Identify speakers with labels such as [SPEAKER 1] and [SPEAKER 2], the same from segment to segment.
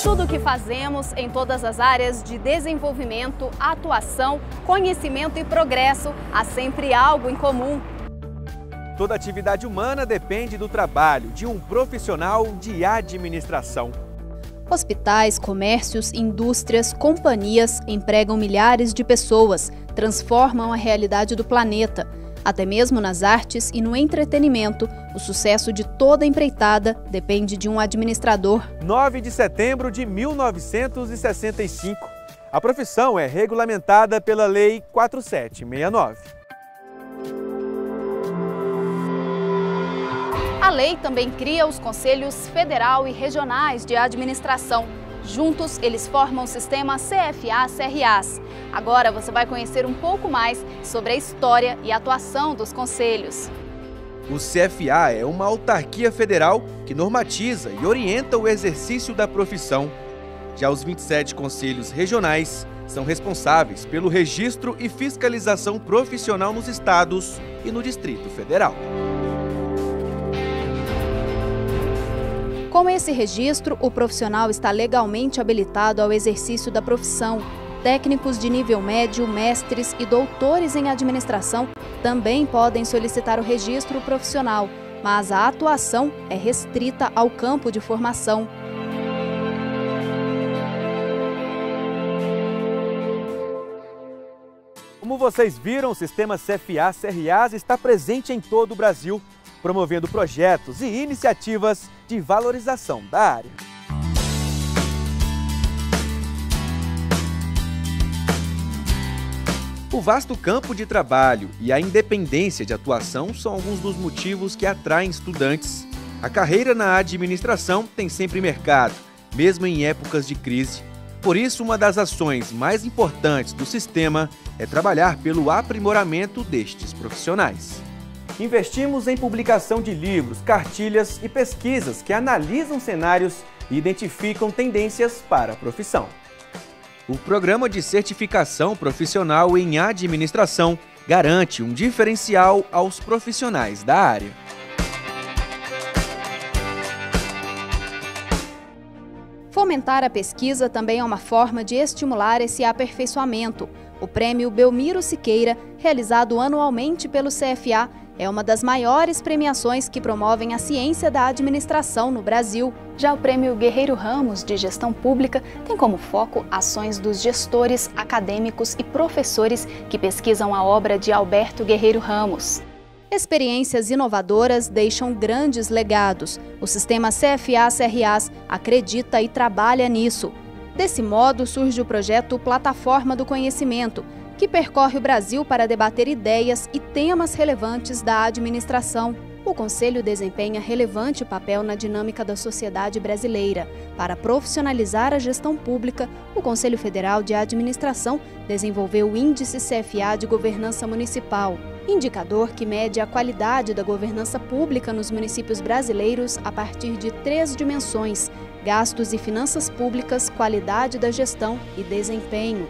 [SPEAKER 1] Tudo o que fazemos em todas as áreas de desenvolvimento, atuação, conhecimento e progresso, há sempre algo em comum.
[SPEAKER 2] Toda atividade humana depende do trabalho de um profissional de administração.
[SPEAKER 1] Hospitais, comércios, indústrias, companhias empregam milhares de pessoas, transformam a realidade do planeta. Até mesmo nas artes e no entretenimento, o sucesso de toda empreitada depende de um administrador.
[SPEAKER 2] 9 de setembro de 1965. A profissão é regulamentada pela Lei 4769.
[SPEAKER 1] A lei também cria os Conselhos Federal e Regionais de Administração. Juntos, eles formam o sistema CFA-CRAs. Agora você vai conhecer um pouco mais sobre a história e atuação dos conselhos.
[SPEAKER 2] O CFA é uma autarquia federal que normatiza e orienta o exercício da profissão. Já os 27 conselhos regionais são responsáveis pelo registro e fiscalização profissional nos estados e no Distrito Federal.
[SPEAKER 1] Com esse registro, o profissional está legalmente habilitado ao exercício da profissão. Técnicos de nível médio, mestres e doutores em administração também podem solicitar o registro profissional, mas a atuação é restrita ao campo de formação.
[SPEAKER 2] Como vocês viram, o sistema CFA-CRAs está presente em todo o Brasil, promovendo projetos e iniciativas de valorização da área. O vasto campo de trabalho e a independência de atuação são alguns dos motivos que atraem estudantes. A carreira na administração tem sempre mercado, mesmo em épocas de crise. Por isso, uma das ações mais importantes do sistema é trabalhar pelo aprimoramento destes profissionais. Investimos em publicação de livros, cartilhas e pesquisas que analisam cenários e identificam tendências para a profissão. O programa de certificação profissional em administração garante um diferencial aos profissionais da área.
[SPEAKER 1] Fomentar a pesquisa também é uma forma de estimular esse aperfeiçoamento. O prêmio Belmiro Siqueira, realizado anualmente pelo CFA, é uma das maiores premiações que promovem a ciência da administração no Brasil. Já o prêmio Guerreiro Ramos de Gestão Pública tem como foco ações dos gestores, acadêmicos e professores que pesquisam a obra de Alberto Guerreiro Ramos. Experiências inovadoras deixam grandes legados. O sistema CFA-CRAs acredita e trabalha nisso. Desse modo, surge o projeto Plataforma do Conhecimento, que percorre o Brasil para debater ideias e temas relevantes da administração. O Conselho desempenha relevante papel na dinâmica da sociedade brasileira. Para profissionalizar a gestão pública, o Conselho Federal de Administração desenvolveu o Índice CFA de Governança Municipal, indicador que mede a qualidade da governança pública nos municípios brasileiros a partir de 3 dimensões: gastos e finanças públicas, qualidade da gestão e desempenho.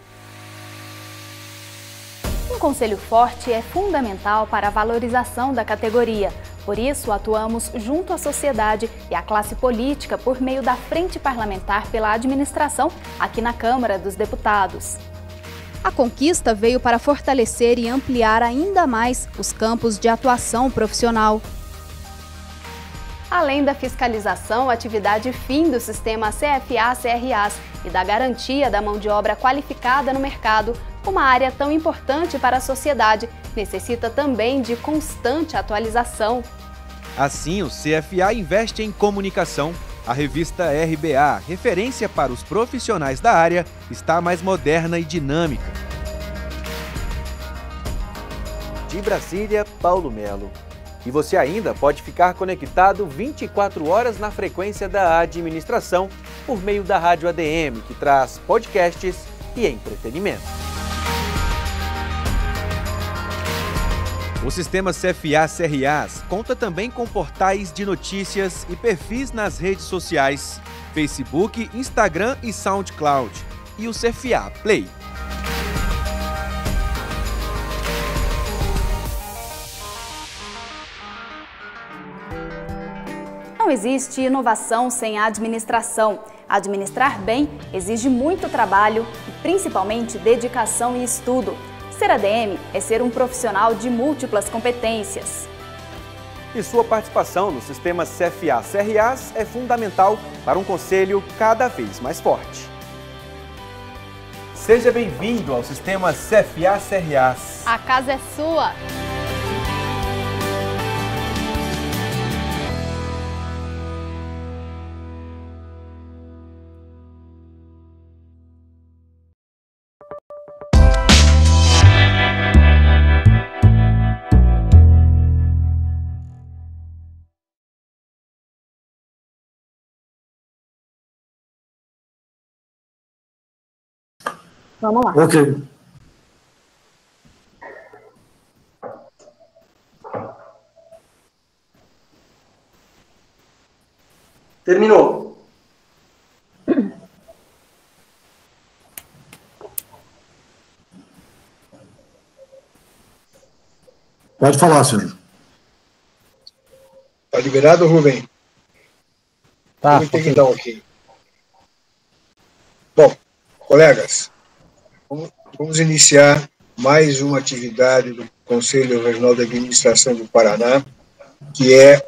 [SPEAKER 1] Um conselho forte é fundamental para a valorização da categoria. Por isso, atuamos junto à sociedade e à classe política por meio da Frente Parlamentar pela Administração aqui na Câmara dos Deputados. A conquista veio para fortalecer e ampliar ainda mais os campos de atuação profissional. Além da fiscalização, atividade fim do sistema CFA-CRAs e da garantia da mão de obra qualificada no mercado, uma área tão importante para a sociedade necessita também de constante atualização.
[SPEAKER 2] Assim, o CFA investe em comunicação. A revista RBA, referência para os profissionais da área, está mais moderna e dinâmica. De Brasília, Paulo Melo. E você ainda pode ficar conectado 24 horas na frequência da administração por meio da Rádio ADM, que traz podcasts e entretenimento. O sistema CFA-CRAs conta também com portais de notícias e perfis nas redes sociais, Facebook, Instagram e SoundCloud, e o CFA Play. Não existe inovação sem administração.
[SPEAKER 1] Administrar bem exige muito trabalho e principalmente dedicação e estudo. Ser ADM é ser um profissional de múltiplas competências.
[SPEAKER 2] E sua participação nos sistemas CFA-CRAs é fundamental para um conselho cada vez mais forte. Seja bem-vindo ao sistema CFA-CRAs.
[SPEAKER 1] A casa é sua! Vamos lá.
[SPEAKER 3] Ok.
[SPEAKER 4] Terminou.
[SPEAKER 3] Pode falar, senhor.
[SPEAKER 5] Tá liberado, Rubem?
[SPEAKER 3] Tá.
[SPEAKER 5] Tem que dar um aqui. Bom, colegas, vamos iniciar mais uma atividade do Conselho Regional de Administração do Paraná, que é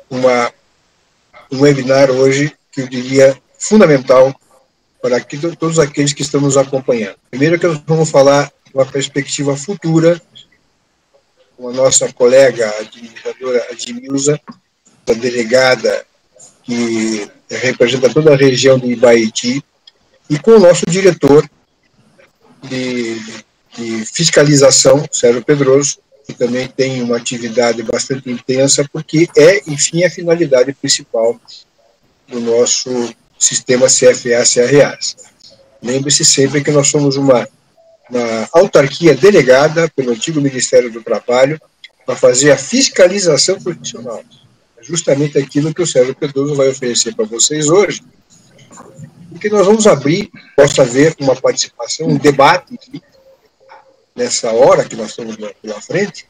[SPEAKER 5] um webinar hoje que eu diria fundamental para todos aqueles que estão nos acompanhando. Primeiro que nós vamos falar de uma perspectiva futura com a nossa colega a administradora Admilza, a delegada que representa toda a região de Ibaiti, e com o nosso diretor de fiscalização, Sérgio Pedroso, que também tem uma atividade bastante intensa, porque enfim, a finalidade principal do nosso sistema CFA-CRAs. Lembre-se sempre que nós somos uma autarquia delegada pelo antigo Ministério do Trabalho para fazer a fiscalização profissional. É justamente aquilo que o Sérgio Pedroso vai oferecer para vocês hoje, porque nós vamos abrir, possa haver uma participação, um debate aqui, nessa hora que nós estamos pela frente,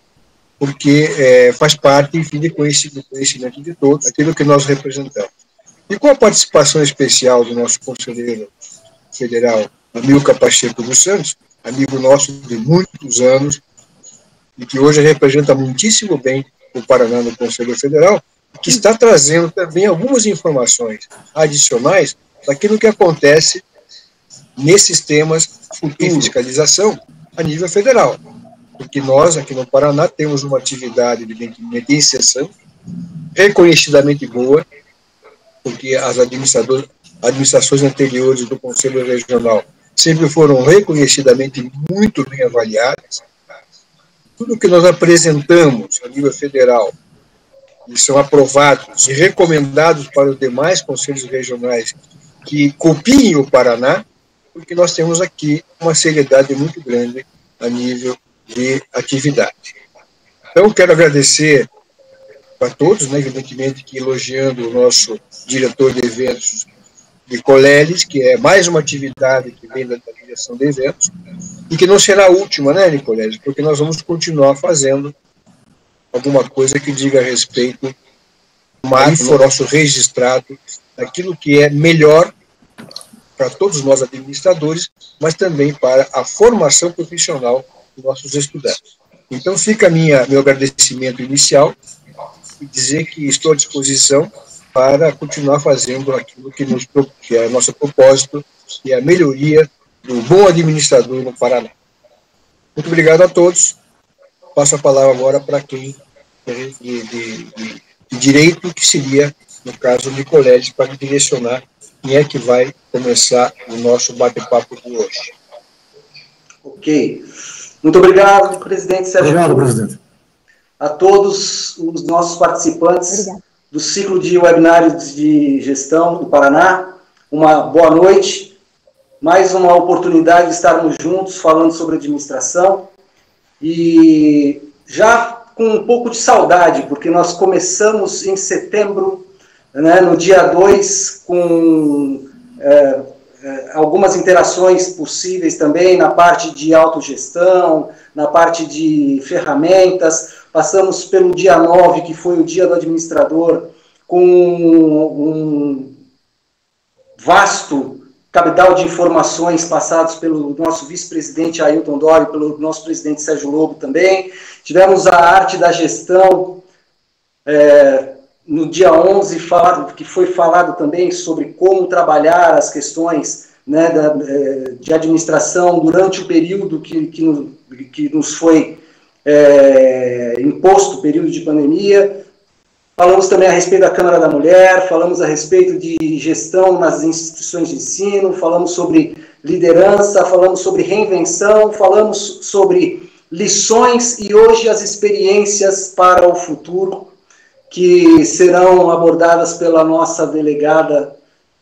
[SPEAKER 5] porque faz parte, enfim, do conhecimento de todos, aquilo que nós representamos. E com a participação especial do nosso conselheiro federal, Amilcar Pacheco dos Santos, amigo nosso de muitos anos, e que hoje representa muitíssimo bem o Paraná no Conselho Federal, que está trazendo também algumas informações adicionais daquilo que acontece nesses temas de fiscalização a nível federal. Porque nós, aqui no Paraná, temos uma atividade, evidentemente, em exceção, reconhecidamente boa, porque as administrações anteriores do Conselho Regional sempre foram reconhecidamente muito bem avaliadas. Tudo que nós apresentamos a nível federal e são aprovados e recomendados para os demais conselhos regionais que copiem o Paraná, porque nós temos aqui uma seriedade muito grande a nível de atividade. Então, quero agradecer a todos, né, evidentemente que elogiando o nosso diretor de eventos de Coleles, que é mais uma atividade que vem da direção de eventos, e que não será a última, né, Nicoleles, porque nós vamos continuar fazendo alguma coisa que diga a respeito do nosso registrado, aquilo que é melhor para todos nós administradores, mas também para a formação profissional dos nossos estudantes. Então fica meu agradecimento inicial e dizer que estou à disposição para continuar fazendo aquilo que é o nosso propósito, que é a melhoria do bom administrador no Paraná. Muito obrigado a todos. Passo a palavra agora para quem de direito, que seria, no caso, de colégio, para direcionar quem é que vai começar o nosso bate-papo de hoje.
[SPEAKER 4] Ok. Muito obrigado, presidente Sérgio.
[SPEAKER 3] Obrigado, presidente.
[SPEAKER 4] A todos os nossos participantes do ciclo de webinários de gestão do Paraná. Uma boa noite. Mais uma oportunidade de estarmos juntos falando sobre administração. E já com um pouco de saudade, porque nós começamos em setembro, né, no dia 2, com algumas interações possíveis também na parte de autogestão, na parte de ferramentas. Passamos pelo dia 9, que foi o dia do administrador, com um vasto cabedal de informações passados pelo nosso vice-presidente Ailton Dório e pelo nosso presidente Sérgio Lobo também. Tivemos a arte da gestão no dia 11, que foi falado também sobre como trabalhar as questões, né, de administração durante o período que nos foi imposto, o período de pandemia. Falamos também a respeito da Câmara da Mulher, falamos a respeito de gestão nas instituições de ensino, falamos sobre liderança, falamos sobre reinvenção, falamos sobre lições e hoje as experiências para o futuro, que serão abordadas pela nossa delegada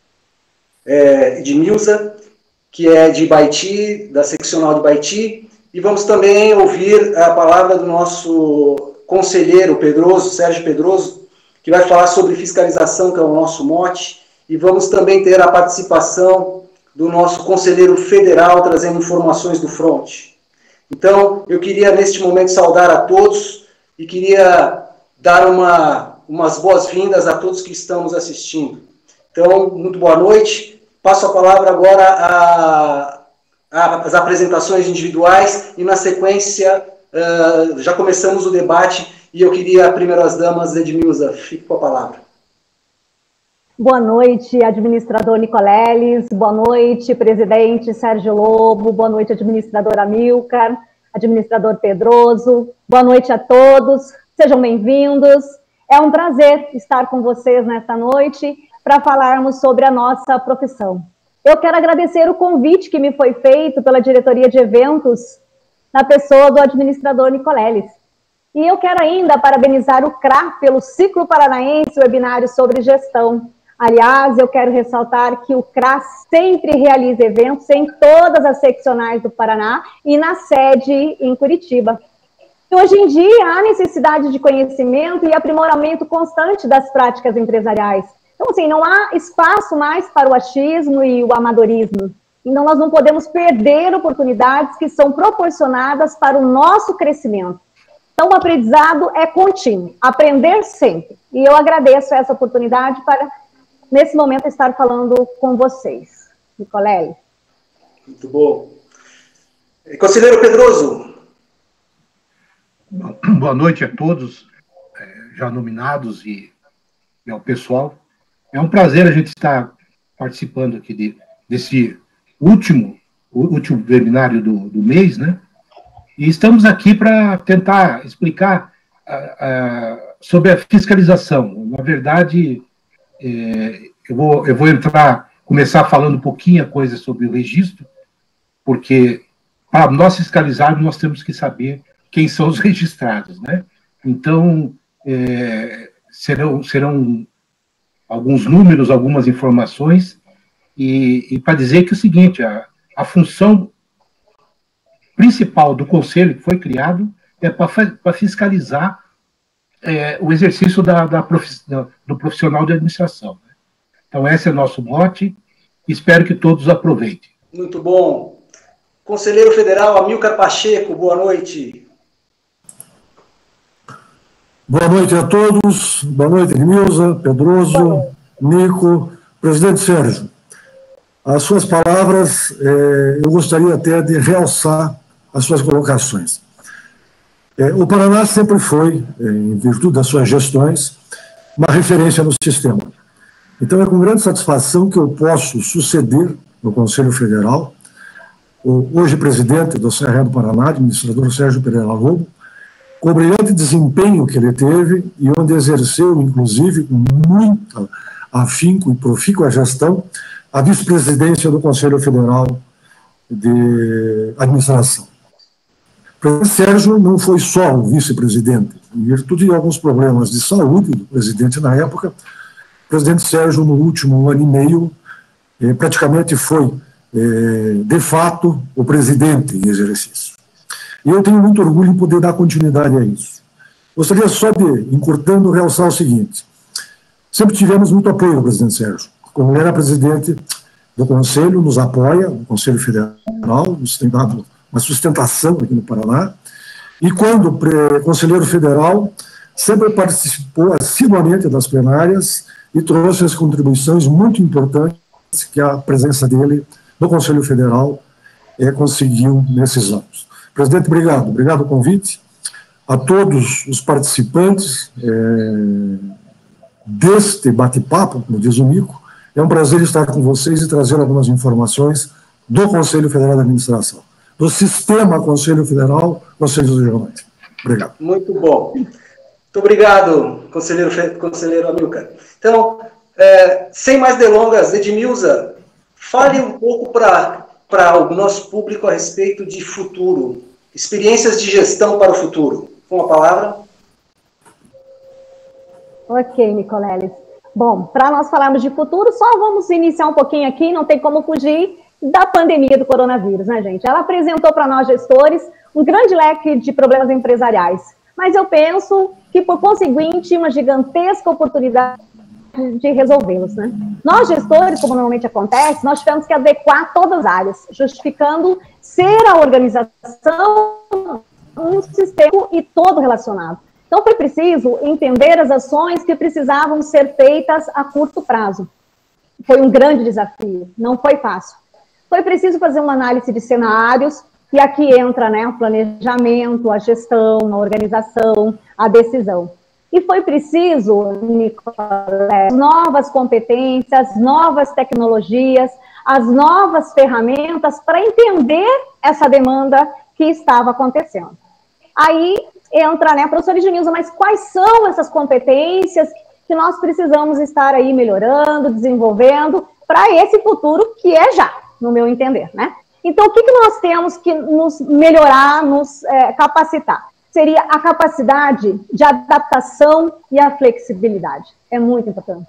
[SPEAKER 4] Edmilza, que é de Baiti, da seccional de Baiti, e vamos também ouvir a palavra do nosso conselheiro Pedroso, Sérgio Pedroso, que vai falar sobre fiscalização, que é o nosso mote, e vamos também ter a participação do nosso conselheiro federal, trazendo informações do fronte. Então, eu queria, neste momento, saudar a todos e queria dar umas boas-vindas a todos que estão nos assistindo. Então, muito boa noite. Passo a palavra agora às apresentações individuais e, na sequência, já começamos o debate e eu queria, primeiro, as damas, Edmilza, fique com a palavra.
[SPEAKER 6] Boa noite, administrador Nicoleles, boa noite, presidente Sérgio Lobo, boa noite, administrador Amilcar, administrador Pedroso, boa noite a todos, sejam bem-vindos. É um prazer estar com vocês nesta noite para falarmos sobre a nossa profissão. Eu quero agradecer o convite que me foi feito pela diretoria de eventos na pessoa do administrador Nicoleles. E eu quero ainda parabenizar o CRA pelo Ciclo Paranaense Webinário sobre Gestão. Aliás, eu quero ressaltar que o CRA sempre realiza eventos em todas as seccionais do Paraná e na sede em Curitiba. E hoje em dia, há necessidade de conhecimento e aprimoramento constante das práticas empresariais. Então, assim, não há espaço mais para o achismo e o amadorismo. Então, nós não podemos perder oportunidades que são proporcionadas para o nosso crescimento. Então, o aprendizado é contínuo, aprender sempre. E eu agradeço essa oportunidade para, nesse momento, estar falando com vocês. Nicoleles.
[SPEAKER 4] Muito bom. Conselheiro Pedroso.
[SPEAKER 3] Boa noite a todos, já nominados e ao pessoal. É um prazer a gente estar participando aqui desse último webinário do mês, né? E estamos aqui para tentar explicar sobre a fiscalização. Na verdade, eu vou começar falando um pouquinho a coisa sobre o registro, porque para nós fiscalizarmos, nós temos que saber quem são os registrados, né? Então, serão alguns números, algumas informações, e para dizer que é o seguinte, a função principal do conselho que foi criado é para fiscalizar o exercício do profissional de administração. Né? Então, esse é o nosso mote, espero que todos aproveitem.
[SPEAKER 4] Muito bom. Conselheiro Federal Amilcar Pacheco, boa noite.
[SPEAKER 3] Boa noite a todos, boa noite, Edmilza, Pedroso, Nico, presidente Sérgio. As suas palavras, eu gostaria até de realçar as suas colocações. O Paraná sempre foi, em virtude das suas gestões, uma referência no sistema. Então, é com grande satisfação que eu posso suceder no Conselho Federal o hoje presidente do CRE do Paraná, administrador Sérgio Pereira Lobo, com o brilhante desempenho que ele teve e onde exerceu, inclusive, com muito afinco e profícua gestão, a vice-presidência do Conselho Federal de Administração. O presidente Sérgio não foi só o vice-presidente, em virtude de alguns problemas de saúde do presidente na época, o presidente Sérgio, no último ano e meio, praticamente foi, de fato, o presidente em exercício. E eu tenho muito orgulho em poder dar continuidade a isso. Gostaria só de, encurtando, realçar o seguinte. Sempre tivemos muito apoio do presidente Sérgio. Como ele era presidente do Conselho, nos apoia, o Conselho Federal, nos tem dado uma sustentação aqui no Paraná. E quando conselheiro federal, sempre participou assiduamente das plenárias e trouxe as contribuições muito importantes que a presença dele no Conselho Federal conseguiu nesses anos. Presidente, obrigado. Obrigado pelo convite. A todos os participantes deste bate-papo, como diz o Nico, é um prazer estar com vocês e trazer algumas informações do Conselho Federal de Administração, do sistema Conselho Federal, Conselhos Regionais. Obrigado.
[SPEAKER 4] Muito bom. Muito obrigado, conselheiro Amilcar. Então, sem mais delongas, Edmilza, fale um pouco para o nosso público a respeito de futuro, experiências de gestão para o futuro. Com a palavra.
[SPEAKER 6] Ok, Nicoleles. Bom, para nós falarmos de futuro, só vamos iniciar um pouquinho aqui, não tem como fugir da pandemia do coronavírus, né, gente? Ela apresentou para nós, gestores, um grande leque de problemas empresariais, mas eu penso que, por conseguinte, uma gigantesca oportunidade de resolvê-los, né? Nós, gestores, como normalmente acontece, nós tivemos que adequar todas as áreas, justificando ser a organização um sistema e todo relacionado. Então, foi preciso entender as ações que precisavam ser feitas a curto prazo. Foi um grande desafio, não foi fácil. Foi preciso fazer uma análise de cenários, e aqui entra, né, o planejamento, a gestão, a organização, a decisão. E foi preciso, Nicoleles, novas competências, novas tecnologias, as novas ferramentas para entender essa demanda que estava acontecendo. Aí entra, né, professor Edmilza, mas quais são essas competências que nós precisamos estar aí melhorando, desenvolvendo para esse futuro que é já, no meu entender, né? Então, o que nós temos que nos melhorar, nos capacitar? Seria a capacidade de adaptação e a flexibilidade. É muito importante.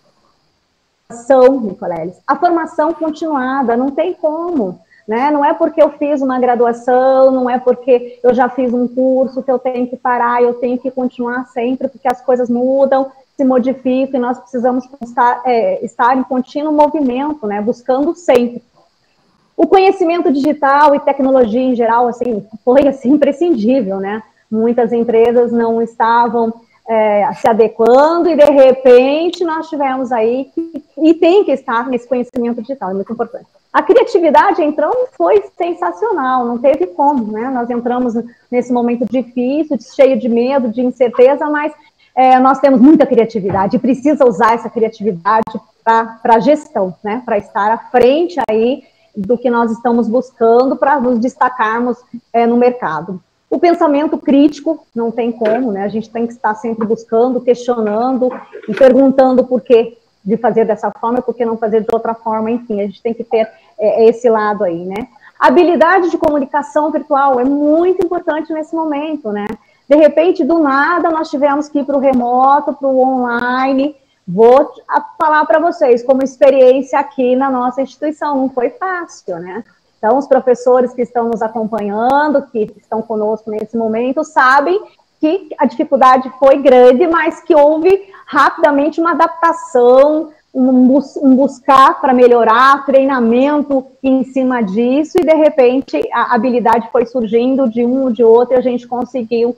[SPEAKER 6] Nicoleles, a formação continuada, não tem como. Né? Não é porque eu fiz uma graduação, não é porque eu já fiz um curso que eu tenho que parar, eu tenho que continuar sempre, porque as coisas mudam, se modificam, e nós precisamos estar em contínuo movimento, né? Buscando sempre. O conhecimento digital e tecnologia em geral, assim, foi assim, imprescindível, né? Muitas empresas não estavam se adequando e, de repente, nós tivemos aí, e tem que estar nesse conhecimento digital, é muito importante. A criatividade, então, foi sensacional, não teve como, né? Nós entramos nesse momento difícil, cheio de medo, de incerteza, mas nós temos muita criatividade e precisa usar essa criatividade para gestão, né? Para estar à frente aí do que nós estamos buscando para nos destacarmos no mercado. O pensamento crítico, não tem como, né? A gente tem que estar sempre buscando, questionando e perguntando por quê de fazer dessa forma, por que não fazer de outra forma, enfim, a gente tem que ter esse lado aí, né? A habilidade de comunicação virtual é muito importante nesse momento, né? De repente, do nada, nós tivemos que ir para o remoto, para o online. Vou falar para vocês, como experiência aqui na nossa instituição, não foi fácil, né? Então, os professores que estão nos acompanhando, que estão conosco nesse momento, sabem que a dificuldade foi grande, mas que houve rapidamente uma adaptação, um buscar para melhorar, treinamento em cima disso, e de repente a habilidade foi surgindo de um ou de outro, e a gente conseguiu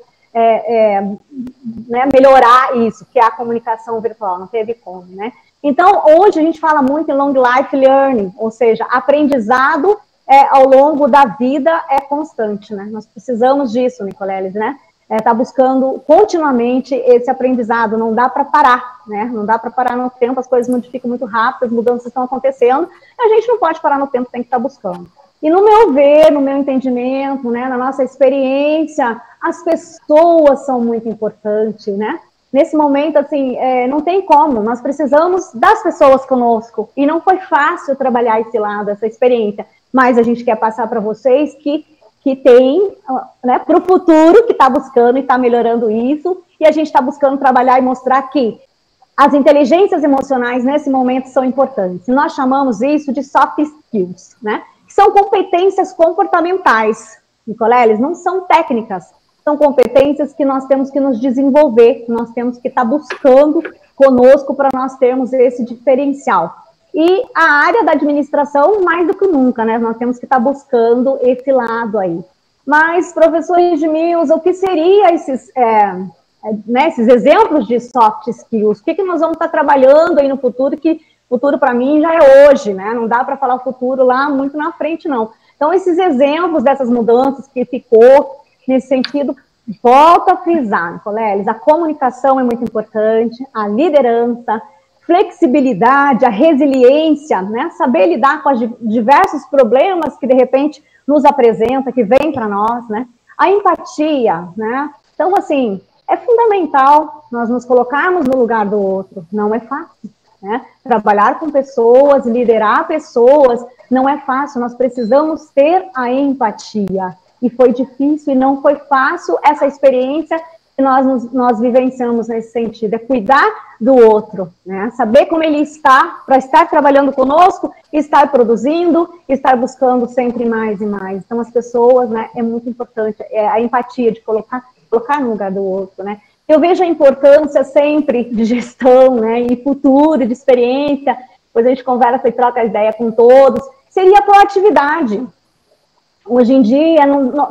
[SPEAKER 6] né, melhorar isso, que é a comunicação virtual, não teve como, né? Então, hoje a gente fala muito em long life learning, ou seja, aprendizado ao longo da vida é constante, né? Nós precisamos disso, Nicoleles, né? Tá buscando continuamente esse aprendizado, não dá para parar, né? Não dá para parar no tempo, as coisas modificam muito rápido, as mudanças estão acontecendo, e a gente não pode parar no tempo, tem que estar buscando. E no meu ver, no meu entendimento, né, na nossa experiência, as pessoas são muito importantes, né? Nesse momento, assim, não tem como, nós precisamos das pessoas conosco, e não foi fácil trabalhar esse lado, essa experiência, mas a gente quer passar para vocês que tem, né, para o futuro, que está buscando e está melhorando isso, e a gente está buscando trabalhar e mostrar que as inteligências emocionais, nesse momento, são importantes. Nós chamamos isso de soft skills, né? Que são competências comportamentais, Nicoleles, não são técnicas, são competências que nós temos que nos desenvolver, que nós temos que estar buscando conosco para nós termos esse diferencial. E a área da administração, mais do que nunca, né? Nós temos que estar buscando esse lado aí. Mas, professor Edmilza, o que seria esses exemplos de soft skills? O que nós vamos estar trabalhando aí no futuro que futuro para mim já é hoje, né? Não dá para falar o futuro lá muito na frente, não. Então, esses exemplos dessas mudanças que ficou nesse sentido, volto a frisar, Nicoleles, a comunicação é muito importante, a liderança, flexibilidade, a resiliência, né? Saber lidar com os diversos problemas que, de repente, nos apresenta, que vem para nós, né? A empatia, né? Então, assim, é fundamental nós nos colocarmos no lugar do outro, não é fácil, né? Trabalhar com pessoas, liderar pessoas, não é fácil, nós precisamos ter a empatia. E foi difícil e não foi fácil essa experiência que nós vivenciamos nesse sentido, é cuidar do outro, né? Saber como ele está, para estar trabalhando conosco, estar produzindo, estar buscando sempre mais e mais. Então, as pessoas, né, é muito importante, a empatia de colocar no lugar do outro, né? Eu vejo a importância sempre de gestão, né, e futuro, de experiência, depois a gente conversa e troca a ideia com todos, seria a proatividade. Hoje em dia,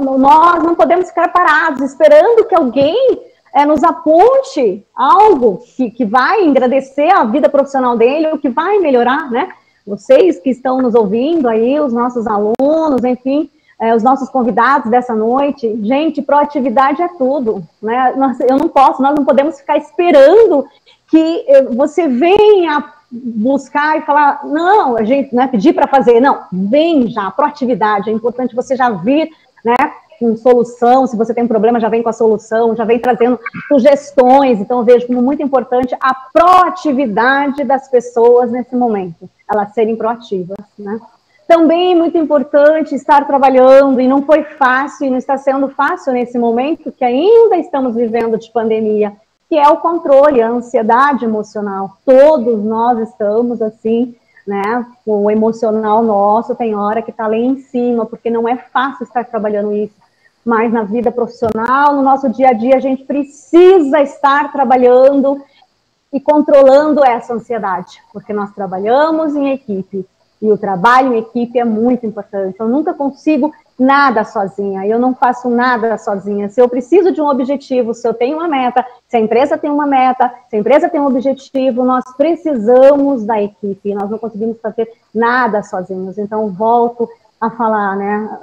[SPEAKER 6] nós não podemos ficar parados, esperando que alguém nos aponte algo que vai engrandecer a vida profissional dele, ou que vai melhorar, né? Vocês que estão nos ouvindo aí, os nossos alunos, enfim, os nossos convidados dessa noite, gente, proatividade é tudo, né? Nós não podemos ficar esperando que você venha buscar e falar, não, a gente não é pedir para fazer, não, vem já, proatividade, é importante você já vir, né, com solução, se você tem um problema, já vem com a solução, já vem trazendo sugestões, então eu vejo como muito importante a proatividade das pessoas nesse momento, elas serem proativas, né. Também é muito importante estar trabalhando, e não foi fácil, e não está sendo fácil nesse momento, que ainda estamos vivendo de pandemia, que é o controle, a ansiedade emocional. Todos nós estamos assim, né, o emocional nosso tem hora que está lá em cima, porque não é fácil estar trabalhando isso, mas na vida profissional, no nosso dia a dia, a gente precisa estar trabalhando e controlando essa ansiedade, porque nós trabalhamos em equipe, e o trabalho em equipe é muito importante. Eu nunca consigo nada sozinha, eu não faço nada sozinha. Se eu preciso de um objetivo, se eu tenho uma meta, se a empresa tem uma meta, se a empresa tem um objetivo, nós precisamos da equipe, nós não conseguimos fazer nada sozinhos. Então, volto a falar, né,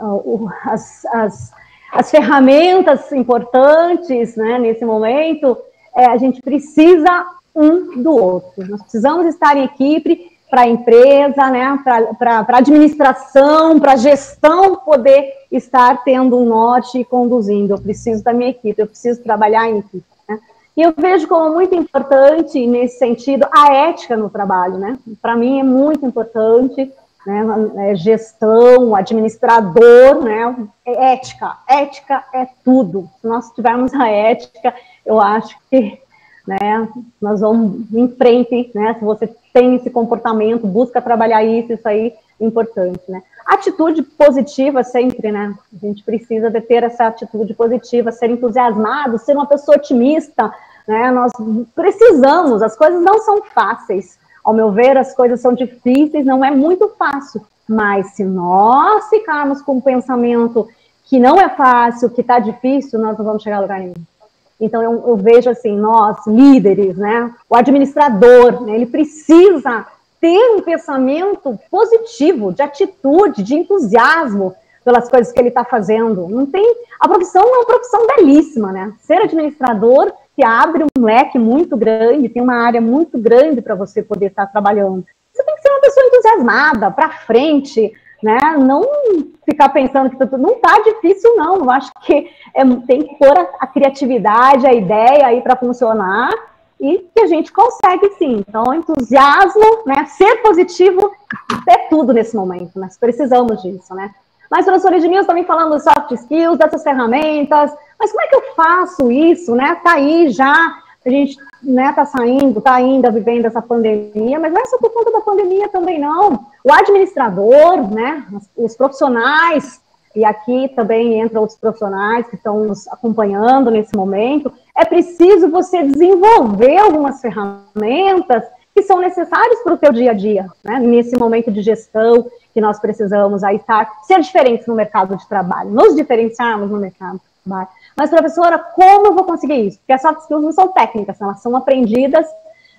[SPEAKER 6] as ferramentas importantes, né, nesse momento, a gente precisa um do outro. Nós precisamos estar em equipe, para a empresa, né, para a administração, para a gestão poder estar tendo um norte e conduzindo. Eu preciso da minha equipe, eu preciso trabalhar em equipe, né? E eu vejo como muito importante, nesse sentido, a ética no trabalho, né? Para mim é muito importante, né, gestão, administrador, né, ética é tudo. Se nós tivermos a ética, eu acho que, né, nós vamos em frente, né, se você tem esse comportamento, busca trabalhar isso aí é importante, né. Atitude positiva sempre, né, a gente precisa de ter essa atitude positiva, ser entusiasmado, ser uma pessoa otimista, né, nós precisamos, as coisas não são fáceis, ao meu ver, as coisas são difíceis, não é muito fácil, mas se nós ficarmos com um pensamento que não é fácil, que está difícil, nós não vamos chegar a lugar nenhum. Então, eu vejo assim, nós, líderes, né, o administrador, né, ele precisa ter um pensamento positivo, de atitude, de entusiasmo pelas coisas que ele está fazendo. Não tem, a profissão é uma profissão belíssima, né? Ser administrador que abre um leque muito grande, tem uma área muito grande para você poder estar trabalhando. Você tem que ser uma pessoa entusiasmada, para frente, né? Não ficar pensando que não está difícil, não. Eu acho que tem que pôr a criatividade, a ideia aí para funcionar e que a gente consegue sim. Então, entusiasmo, né? Ser positivo é tudo nesse momento, nós precisamos disso, né? Mas, professora Edmilson, também falando dos soft skills, dessas ferramentas, mas como é que eu faço isso, né? Tá aí já, a gente, né, tá saindo, tá ainda vivendo essa pandemia, mas não é só por conta da pandemia também, não. O administrador, né, os profissionais, e aqui também entram outros profissionais que estão nos acompanhando nesse momento, é preciso você desenvolver algumas ferramentas que são necessárias para o teu dia a dia, né, nesse momento de gestão que nós precisamos aí ser diferentes no mercado de trabalho, nos diferenciarmos no mercado de trabalho. Mas, professora, como eu vou conseguir isso? Porque as soft skills não são técnicas, elas são aprendidas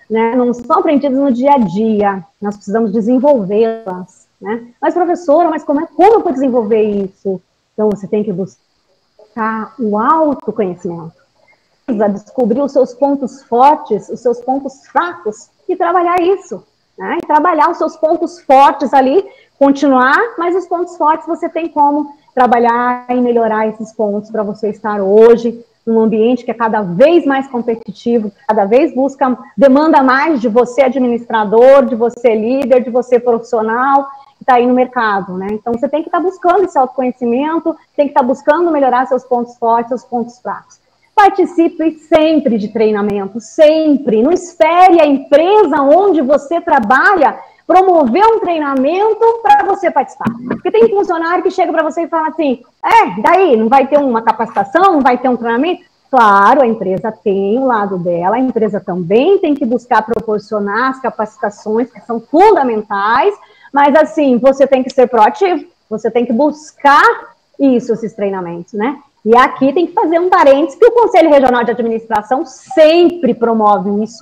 [SPEAKER 6] né, não são aprendidas no dia a dia, nós precisamos desenvolvê-las, né? Mas, professora, mas como eu vou desenvolver isso? Então, você tem que buscar o autoconhecimento, precisa descobrir os seus pontos fortes, os seus pontos fracos, e trabalhar isso, né? E trabalhar os seus pontos fortes ali, continuar, mas os pontos fortes você tem como trabalhar e melhorar esses pontos para você estar hoje num ambiente que é cada vez mais competitivo, cada vez demanda mais de você administrador, de você líder, de você profissional, que está aí no mercado, né? Então, você tem que estar buscando esse autoconhecimento, tem que estar buscando melhorar seus pontos fortes, seus pontos fracos. Participe sempre de treinamento, sempre. Não espere a empresa onde você trabalha promover um treinamento para você participar. Porque tem funcionário que chega para você e fala assim, daí, não vai ter uma capacitação, não vai ter um treinamento? Claro, a empresa tem o lado dela, a empresa também tem que buscar proporcionar as capacitações que são fundamentais, mas assim, você tem que ser proativo, você tem que buscar esses treinamentos, né? E aqui tem que fazer um parênteses que o Conselho Regional de Administração sempre promove isso,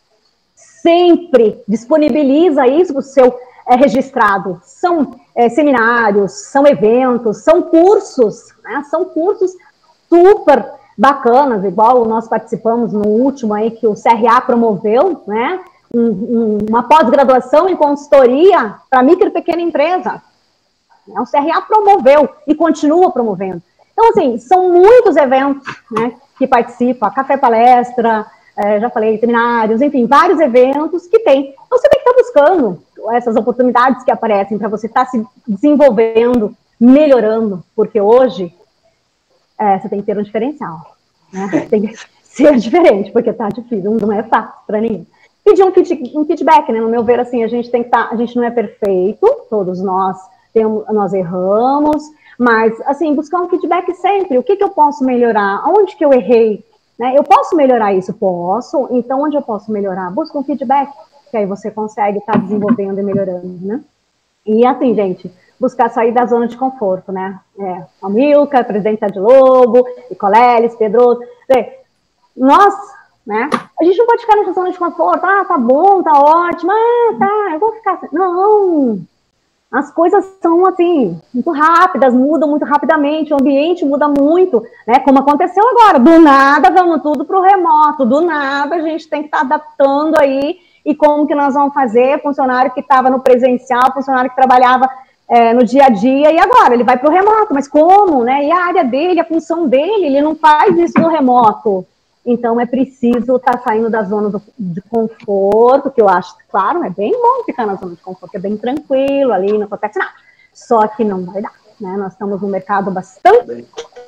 [SPEAKER 6] sempre disponibiliza isso para o seu registrado. São seminários, são eventos, são cursos, né? São cursos super bacanas, igual nós participamos no último aí que o CRA promoveu, né? Uma pós-graduação em consultoria para micro e pequena empresa. O CRA promoveu e continua promovendo. Então, assim, são muitos eventos, né, que participam, café palestra, já falei, seminários, enfim, vários eventos que tem. Então, você tem que estar buscando essas oportunidades que aparecem para você estar se desenvolvendo, melhorando, porque hoje você tem que ter um diferencial, né? Tem que ser diferente, porque tá difícil, não é fácil para ninguém. Pedir um feedback, né? No meu ver, assim, a gente não é perfeito, todos nós erramos, mas, assim, buscar um feedback sempre. O que eu posso melhorar? Onde que eu errei? Né? Eu posso melhorar isso? Posso. Então, onde eu posso melhorar? Busca um feedback, que aí você consegue estar desenvolvendo e melhorando, né? E, assim, gente, buscar sair da zona de conforto, né? A Milka, presidente Sérgio Lobo, Nicoleles, Pedroso. Nós, né? A gente não pode ficar nessa zona de conforto. Tá bom, tá ótimo. Eu vou ficar assim. Não! As coisas são, assim, muito rápidas, mudam muito rapidamente, o ambiente muda muito, né, como aconteceu agora, do nada vamos tudo para o remoto, do nada a gente tem que estar adaptando aí, e como que nós vamos fazer, funcionário que estava no presencial, funcionário que trabalhava no dia a dia, e agora, ele vai para o remoto, mas como, né, e a área dele, a função dele, ele não faz isso no remoto. Então, é preciso estar saindo da zona de conforto, que eu acho, claro, é bem bom ficar na zona de conforto, é bem tranquilo, ali não acontece nada. Só que não vai dar, né? Nós estamos num mercado bastante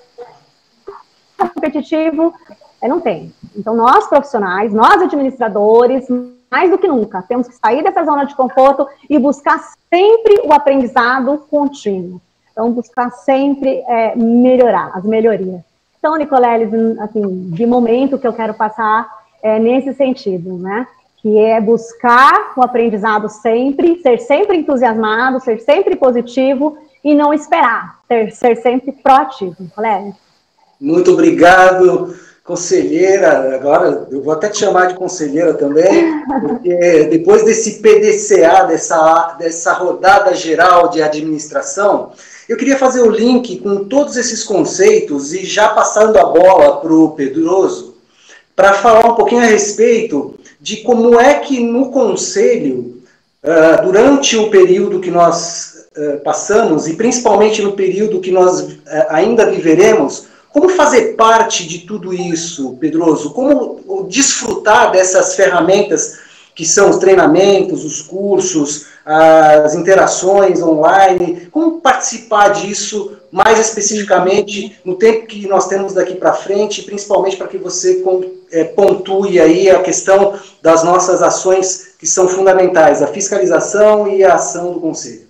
[SPEAKER 6] competitivo, não tem. Então, nós profissionais, nós administradores, mais do que nunca, temos que sair dessa zona de conforto e buscar sempre o aprendizado contínuo. Então, buscar sempre melhorar, as melhorias. Então, Nicoleles, assim, de momento que eu quero passar nesse sentido, né? Que é buscar o aprendizado sempre, ser sempre entusiasmado, ser sempre positivo e não esperar, ser sempre proativo, Nicoleles.
[SPEAKER 4] Muito obrigado, conselheira. Agora eu vou até te chamar de conselheira também, porque depois desse PDCA, dessa rodada geral de administração, eu queria fazer o link com todos esses conceitos e já passando a bola para o Pedroso, para falar um pouquinho a respeito de como é que no Conselho, durante o período que nós passamos, e principalmente no período que nós ainda viveremos, como fazer parte de tudo isso, Pedroso? Como desfrutar dessas ferramentas que são os treinamentos, os cursos, as interações online, como participar disso mais especificamente no tempo que nós temos daqui para frente, principalmente para que você pontue aí a questão das nossas ações que são fundamentais, a fiscalização e a ação do Conselho.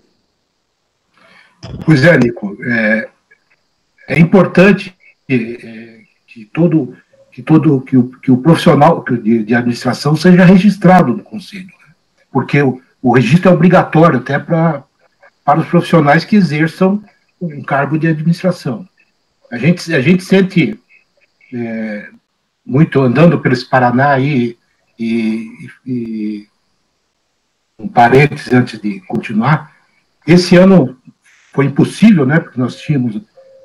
[SPEAKER 5] Pois Nico, é importante que o profissional de administração seja registrado no Conselho, né? Porque o registro é obrigatório até para os profissionais que exerçam um cargo de administração. A gente sente muito andando pelo Paraná aí,
[SPEAKER 7] Um parênteses antes de continuar, esse ano foi impossível, né, porque nós tínhamos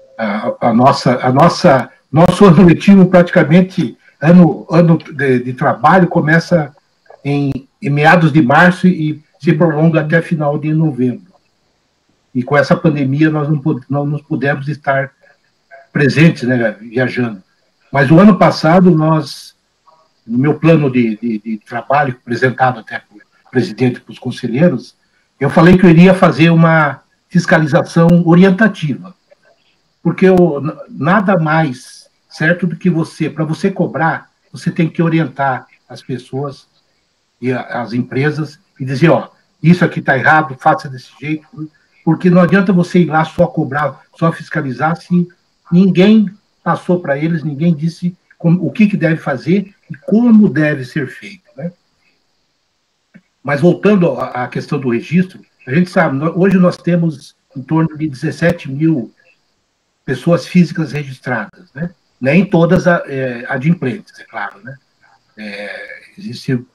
[SPEAKER 7] nosso ano letivo praticamente, ano de trabalho começa em meados de março e se prolonga até final de novembro. E com essa pandemia nós não nos pudemos estar presentes, né, viajando. Mas o ano passado nós, no meu plano de trabalho, apresentado até para o presidente e para os conselheiros, eu falei que eu iria fazer uma fiscalização orientativa, porque nada mais certo do que para você cobrar, você tem que orientar as pessoas e as empresas e dizer, ó, isso aqui está errado, faça desse jeito, porque não adianta você ir lá só cobrar, só fiscalizar, se ninguém passou para eles, ninguém disse o que deve fazer e como deve ser feito, né? Mas voltando à questão do registro, a gente sabe, hoje nós temos em torno de 17 mil pessoas físicas registradas, né? Nem todas adimplentes, é claro, né? Existe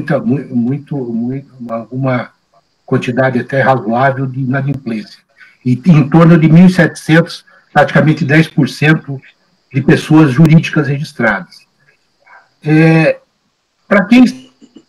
[SPEAKER 7] uma quantidade até razoável de inadimplência. E em torno de 1.700, praticamente 10% de pessoas jurídicas registradas. Para quem...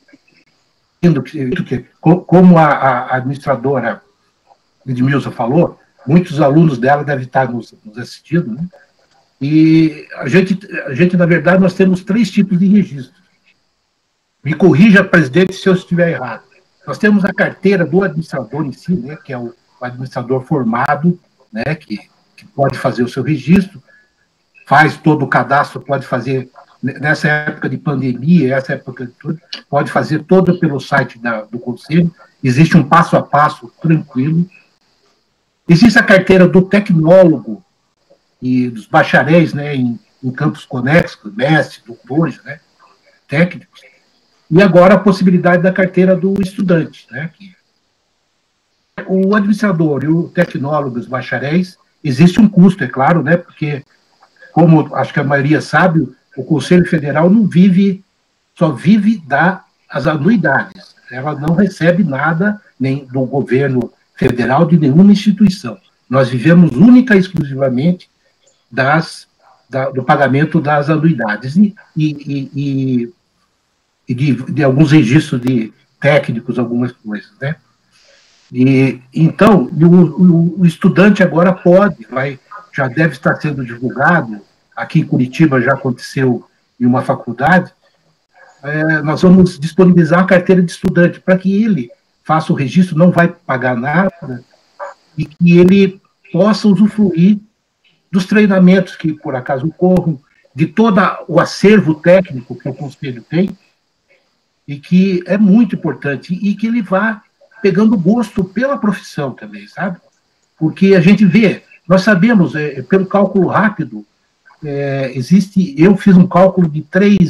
[SPEAKER 7] Como a administradora Edmilza falou, muitos alunos dela devem estar nos assistindo, né? E a gente, na verdade, nós temos 3 tipos de registro. Me corrija, presidente, se eu estiver errado. Nós temos a carteira do administrador em si, né, que é o administrador formado, né, que pode fazer o seu registro, faz todo o cadastro, pode fazer, nessa época de pandemia, essa época de tudo, pode fazer todo pelo site do Conselho, existe um passo a passo tranquilo. Existe a carteira do tecnólogo e dos bacharéis, né, em campos conexos, mestres, doutores, né, técnicos. E agora a possibilidade da carteira do estudante, né, que o administrador e o tecnólogo, os bacharéis, existe um custo, é claro, né, porque, como acho que a maioria sabe, o Conselho Federal só vive das anuidades. Ela não recebe nada, nem do governo federal, de nenhuma instituição. Nós vivemos única e exclusivamente do pagamento das anuidades e de alguns registros de técnicos, algumas coisas, né? Então, o estudante agora já deve estar sendo divulgado, aqui em Curitiba já aconteceu em uma faculdade, nós vamos disponibilizar a carteira de estudante para que ele faça o registro, não vai pagar nada, e que ele possa usufruir dos treinamentos que, por acaso, ocorram, de todo o acervo técnico que o Conselho tem, e que é muito importante, e que ele vá pegando gosto pela profissão também, sabe? Porque a gente vê, nós sabemos, pelo cálculo rápido, eu fiz um cálculo de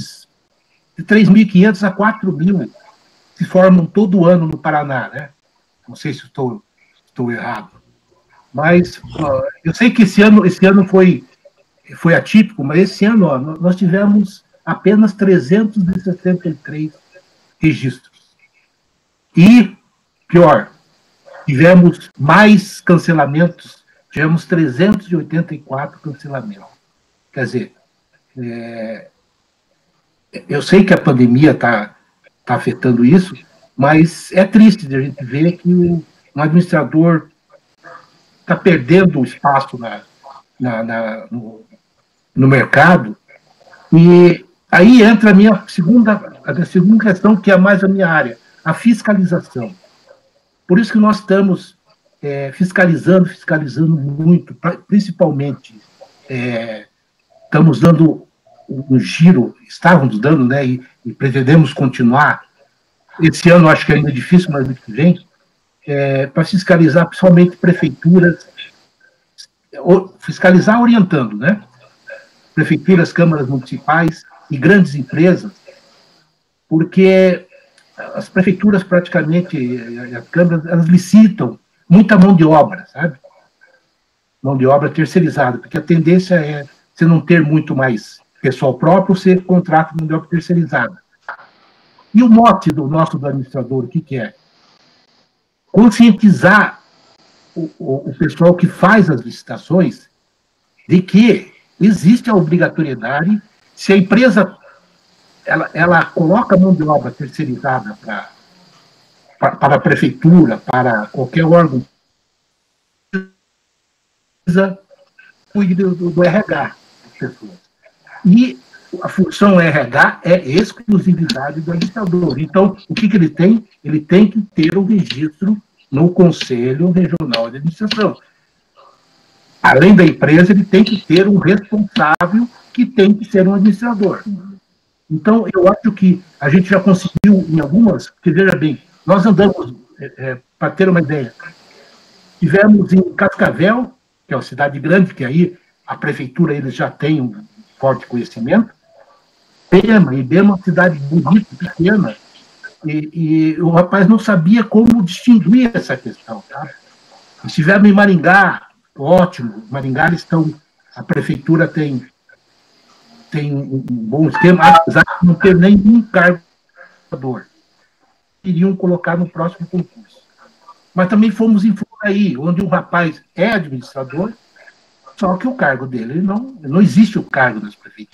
[SPEAKER 7] 3.500 a 4.000 se formam todo ano no Paraná, né? Não sei se estou errado. Mas eu sei que esse ano foi atípico, mas esse ano nós tivemos apenas 363 registros. E, pior, tivemos mais cancelamentos, tivemos 384 cancelamentos. Quer dizer, eu sei que a pandemia está afetando isso, mas é triste de a gente ver que um administrador está perdendo o espaço no mercado. E aí entra a minha segunda questão, que é mais a minha área, a fiscalização. Por isso que nós estamos fiscalizando muito, principalmente estamos dando um giro, estávamos dando, né, e pretendemos continuar. Esse ano acho que ainda é difícil, mas ano que vem, para fiscalizar principalmente prefeituras, fiscalizar orientando, né? Prefeituras, câmaras municipais e grandes empresas, porque as prefeituras praticamente, as câmaras, elas licitam muita mão de obra, sabe? Mão de obra terceirizada, porque a tendência é você não ter muito mais pessoal próprio, você contrata mão de obra terceirizada. E o mote do administrador, o que é? Conscientizar o pessoal que faz as licitações de que existe a obrigatoriedade, se a empresa ela coloca a mão de obra terceirizada para a prefeitura, para qualquer órgão, cuide do RH das pessoas. E a função RH é exclusividade do administrador. Então, o que ele tem? Ele tem que ter o registro no Conselho Regional de Administração. Além da empresa, ele tem que ter um responsável que tem que ser um administrador. Então, eu acho que a gente já conseguiu em algumas, porque veja bem, nós andamos, para ter uma ideia, tivemos em Cascavel, que é uma cidade grande, que aí a prefeitura eles já tem um forte conhecimento, Ibema é uma cidade bonita, pequena, e o rapaz não sabia como distinguir essa questão. Tá? Estivemos em Maringá, ótimo, Maringá a prefeitura tem um bom esquema, apesar de não ter nenhum cargo iriam colocar no próximo concurso. Mas também fomos em Florianópolis, onde o rapaz é administrador, só que o cargo dele não existe o cargo das prefeituras.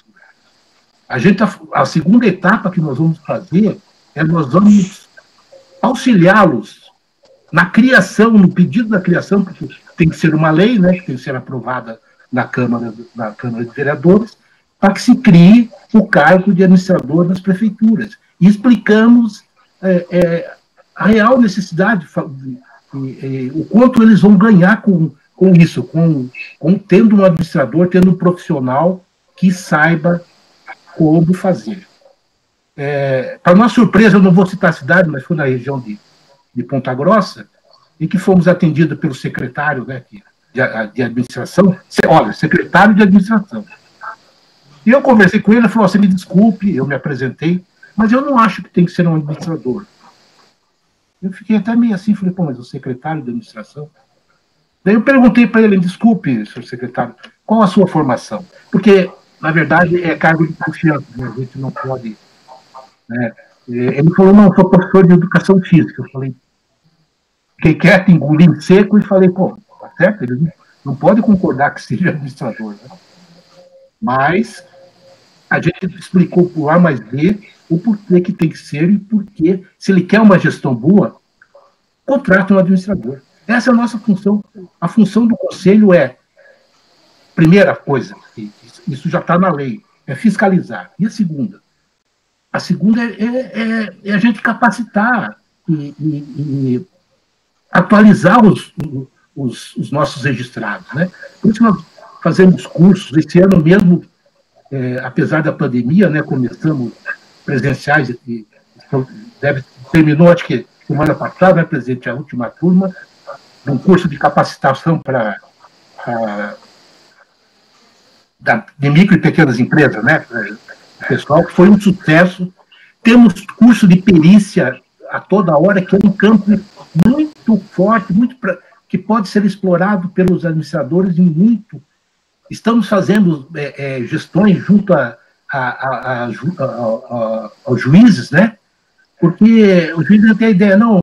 [SPEAKER 7] A segunda etapa que nós vamos fazer é nós vamos auxiliá-los na criação, no pedido da criação, porque tem que ser uma lei, né, que tem que ser aprovada na Câmara de Vereadores, para que se crie o cargo de administrador das prefeituras. E explicamos a real necessidade, o quanto eles vão ganhar com isso, com tendo um administrador, tendo um profissional que saiba como fazer. Para nossa surpresa, eu não vou citar a cidade, mas foi na região de Ponta Grossa, em que fomos atendidos pelo secretário, né, de administração, secretário de administração. E eu conversei com ele, ele falou, você me desculpe, eu me apresentei, mas eu não acho que tem que ser um administrador. Eu fiquei até meio assim, falei, mas o secretário de administração? Daí eu perguntei para ele, desculpe, senhor secretário, qual a sua formação? Porque, na verdade, é cargo de confiança, né? A gente não pode... Né? Ele falou, não, eu sou professor de educação física. Eu falei, fiquei quieto, engoli em seco e falei, tá certo, ele não pode concordar que seja administrador. Né? Mas a gente explicou por A mais B o porquê que tem que ser e porquê, se ele quer uma gestão boa, contrata um administrador. Essa é a nossa função. A função do Conselho primeira coisa, isso já está na lei, é fiscalizar. E a segunda? A segunda é a gente capacitar e atualizar os nossos registrados. Né? Por isso nós fazemos cursos. Esse ano mesmo, apesar da pandemia, né, começamos presenciais, terminou, acho que semana passada, né, presidente, a última turma, um curso de capacitação de micro e pequenas empresas, né, pessoal, que foi um sucesso. Temos curso de perícia a toda hora, que é um campo muito forte, que pode ser explorado pelos administradores e muito. Estamos fazendo gestões junto aos juízes, né? Porque os juízes não têm a ideia, não,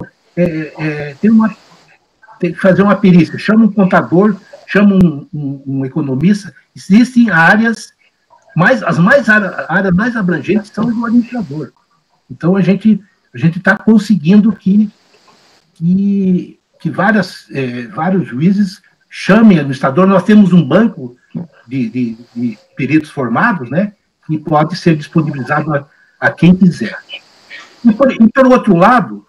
[SPEAKER 7] tem que fazer uma perícia, chama um contador, chama um economista. Existem áreas, as áreas mais abrangentes são do administrador. Então, a gente está conseguindo que vários juízes chamem administrador. Nós temos um banco de peritos formados, né, que pode ser disponibilizado a quem quiser. E pelo outro lado,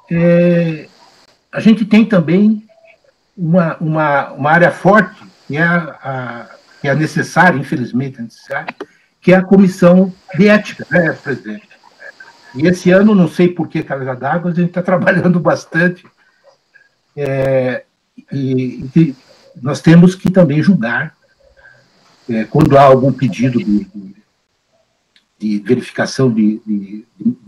[SPEAKER 7] a gente tem também uma área forte, que é necessária, infelizmente necessária, que é a Comissão de Ética, né, presidente? E esse ano, não sei por que carga d'água, a gente está trabalhando bastante. E nós temos que também julgar quando há algum pedido de verificação de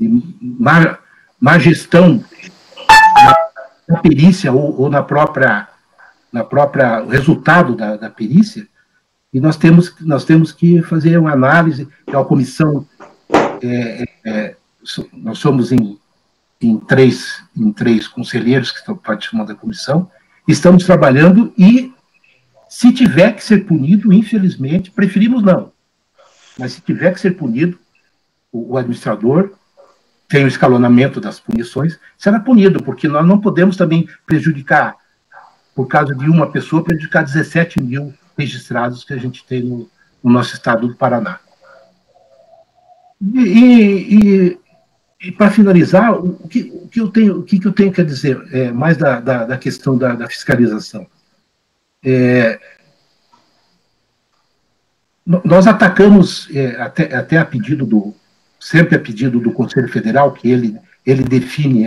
[SPEAKER 7] má gestão na perícia ou na própria resultado da perícia, e nós temos que fazer uma análise, que é uma comissão nós somos em três conselheiros que estão participando da comissão, estamos trabalhando e, se tiver que ser punido, infelizmente, preferimos não, mas se tiver que ser punido, o administrador tem o escalonamento das punições, será punido, porque nós não podemos também prejudicar, por causa de uma pessoa, prejudicar 17 mil registrados que a gente tem no nosso estado do Paraná. E para finalizar, o que eu tenho que dizer, mais da questão da fiscalização. Nós atacamos, até sempre a pedido do Conselho Federal, que ele define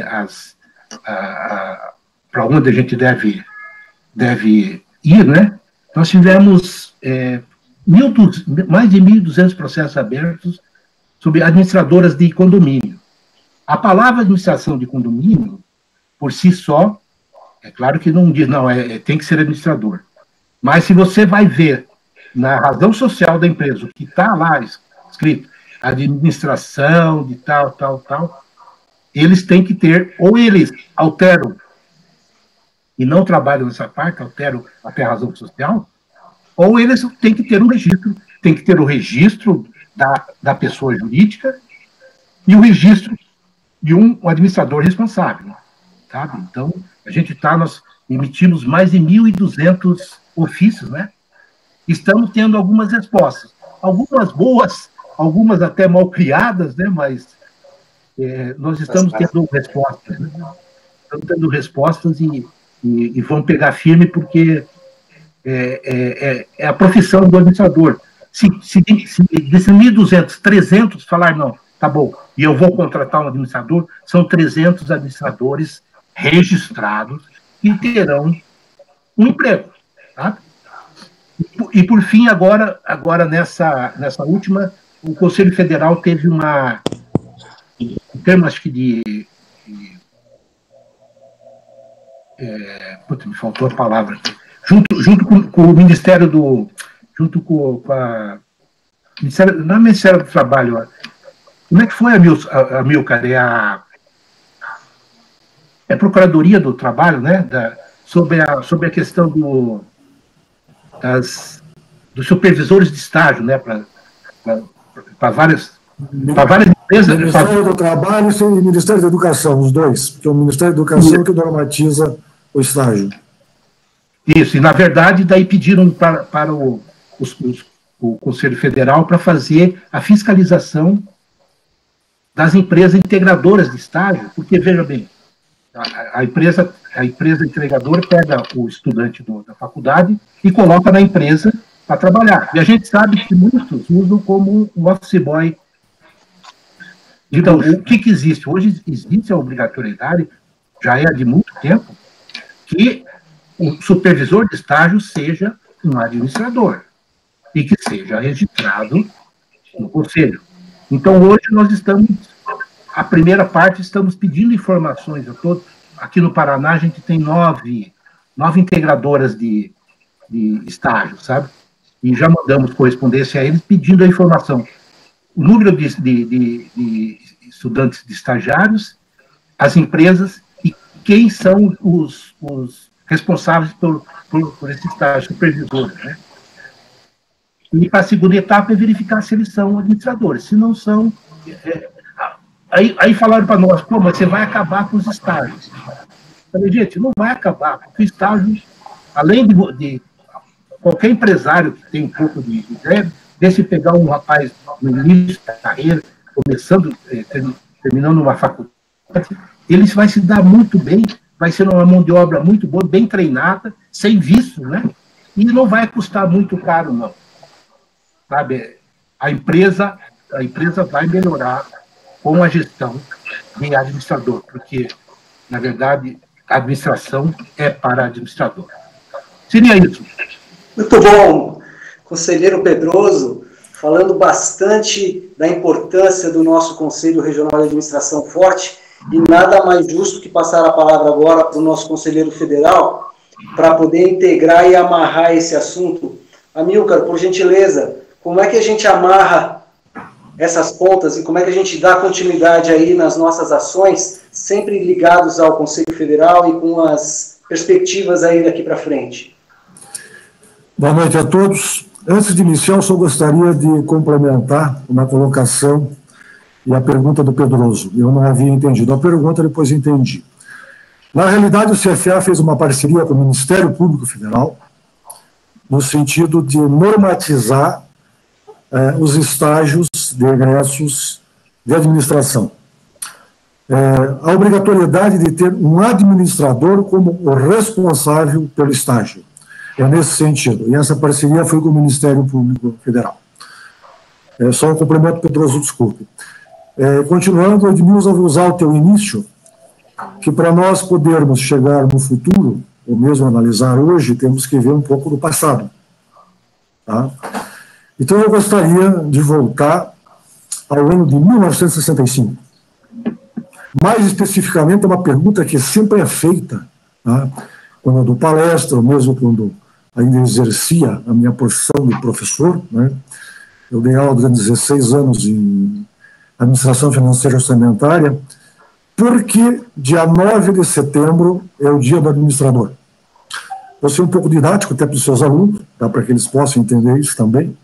[SPEAKER 7] para onde a gente deve ir, né? Nós tivemos mais de 1.200 processos abertos sobre administradoras de condomínio. A palavra administração de condomínio, por si só, é claro que não diz, não, tem que ser administrador. Mas se você vai ver na razão social da empresa, o que está lá escrito, administração de tal, eles têm que ter, ou eles alteram e não trabalham nessa parte, alteram até a razão social, ou eles têm que ter um registro, tem que ter o registro da pessoa jurídica e o registro de um administrador responsável, sabe? Então, nós emitimos mais de 1.200 ofícios, né? Estamos tendo algumas respostas, algumas boas, algumas até mal criadas, né? Mas nós estamos tendo respostas, né? Estamos tendo respostas e vamos pegar firme, porque é a profissão do administrador. Se desses 1.200, 300 falar, não, tá bom, e eu vou contratar um administrador, são 300 administradores registrados que terão um emprego, tá? E por fim, agora nessa última, o Conselho Federal teve em termos, acho que me faltou a palavra aqui, junto com o Ministério junto com a Ministério do Trabalho. Como é que foi, Amilcar? É a Procuradoria do Trabalho, né? Sobre a questão dos supervisores de estágio, né? Para várias empresas.
[SPEAKER 3] Ministério do Trabalho e o Ministério da Educação, os dois, porque é o Ministério da Educação que normatiza o estágio.
[SPEAKER 7] Isso, e na verdade, daí pediram para o Conselho Federal para fazer a fiscalização das empresas integradoras de estágio, porque, veja bem, a empresa entregadora pega o estudante da faculdade e coloca na empresa para trabalhar. E a gente sabe que muitos usam como um office boy. Então, o que existe? Hoje existe a obrigatoriedade, já é de muito tempo, que o supervisor de estágio seja um administrador e que seja registrado no conselho. Então, hoje nós a primeira parte, estamos pedindo informações a todos. Aqui no Paraná, a gente tem 9 integradoras de estágio, sabe? E já mandamos correspondência a eles pedindo a informação. O número de estudantes de estagiários, as empresas e quem são os responsáveis por esse estágio, supervisores, né? E para a segunda etapa é verificar se eles são administradores. Se não são... Aí falaram para nós, pô, mas você vai acabar com os estágios. Eu falei, gente, não vai acabar, porque o estágio, além de qualquer empresário que tem um pouco de ideia, deixe pegar um rapaz no início da carreira, começando, terminando uma faculdade, ele vai se dar muito bem, vai ser uma mão de obra muito boa, bem treinada, sem vício, né? E não vai custar muito caro, não. Sabe? A empresa vai melhorar com a gestão de administrador, porque, na verdade, a administração é para administrador. Seria isso.
[SPEAKER 4] Muito bom. Conselheiro Pedroso, falando bastante da importância do nosso Conselho Regional de Administração forte, e nada mais justo que passar a palavra agora para o nosso conselheiro federal, para poder integrar e amarrar esse assunto. Amilcar, por gentileza, como é que a gente amarra essas pontas e como é que a gente dá continuidade aí nas nossas ações, sempre ligados ao Conselho Federal e com as perspectivas aí daqui para frente.
[SPEAKER 3] Boa noite a todos. Antes de iniciar, eu só gostaria de complementar uma colocação e a pergunta do Pedroso. Eu não havia entendido a pergunta, depois entendi. Na realidade, o CFA fez uma parceria com o Ministério Público Federal no sentido de normatizar os estágios de egressos de administração. A obrigatoriedade de ter um administrador como o responsável pelo estágio. É nesse sentido. E essa parceria foi com o Ministério Público Federal. Só um complemento, Pedroso, desculpe. Continuando, Edmilson, vou usar o teu início, que para nós podermos chegar no futuro, ou mesmo analisar hoje, temos que ver um pouco do passado. Tá? Então, eu gostaria de voltar ao ano de 1965. Mais especificamente, uma pergunta que sempre é feita, tá? Quando eu dou palestra, ou mesmo quando ainda exercia a minha profissão de professor, né? Eu dei aula durante 16 anos em administração financeira e orçamentária, porque dia 9 de setembro é o dia do administrador. Vou ser um pouco didático até para os seus alunos, tá? Para que eles possam entender isso também.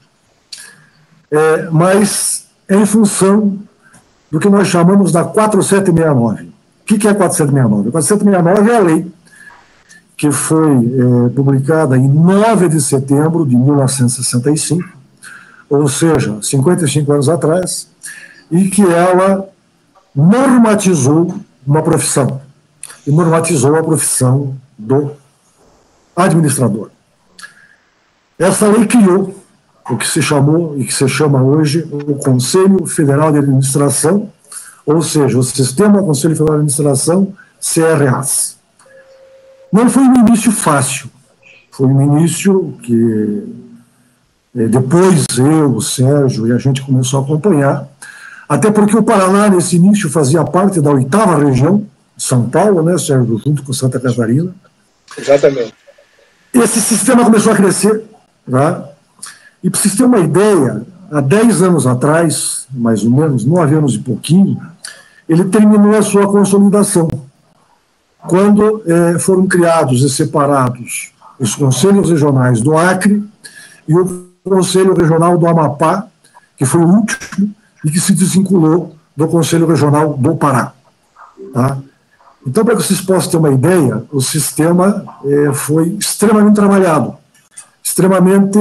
[SPEAKER 3] Mas é em função do que nós chamamos da 4769. O que é a 4769? A 4769 é a lei que foi publicada em 9 de setembro de 1965, ou seja, 55 anos atrás, e que ela normatizou uma profissão, e normatizou a profissão do administrador. Essa lei criou o que se chamou e que se chama hoje o Conselho Federal de Administração, ou seja, o Sistema Conselho Federal de Administração, CRAs. Não foi um início fácil, foi um início que depois eu, o Sérgio e a gente começou a acompanhar, até porque o Paraná, nesse início, fazia parte da 8ª região, São Paulo, né, Sérgio, junto com Santa Catarina.
[SPEAKER 5] Exatamente.
[SPEAKER 3] Esse sistema começou a crescer, tá? E para vocês terem uma ideia, há 10 anos atrás, mais ou menos, 9 anos e pouquinho, ele terminou a sua consolidação, quando foram criados e separados os conselhos regionais do Acre e o Conselho Regional do Amapá, que foi o último, e que se desvinculou do Conselho Regional do Pará. Tá? Então, para que vocês possam ter uma ideia, o sistema foi extremamente trabalhado, extremamente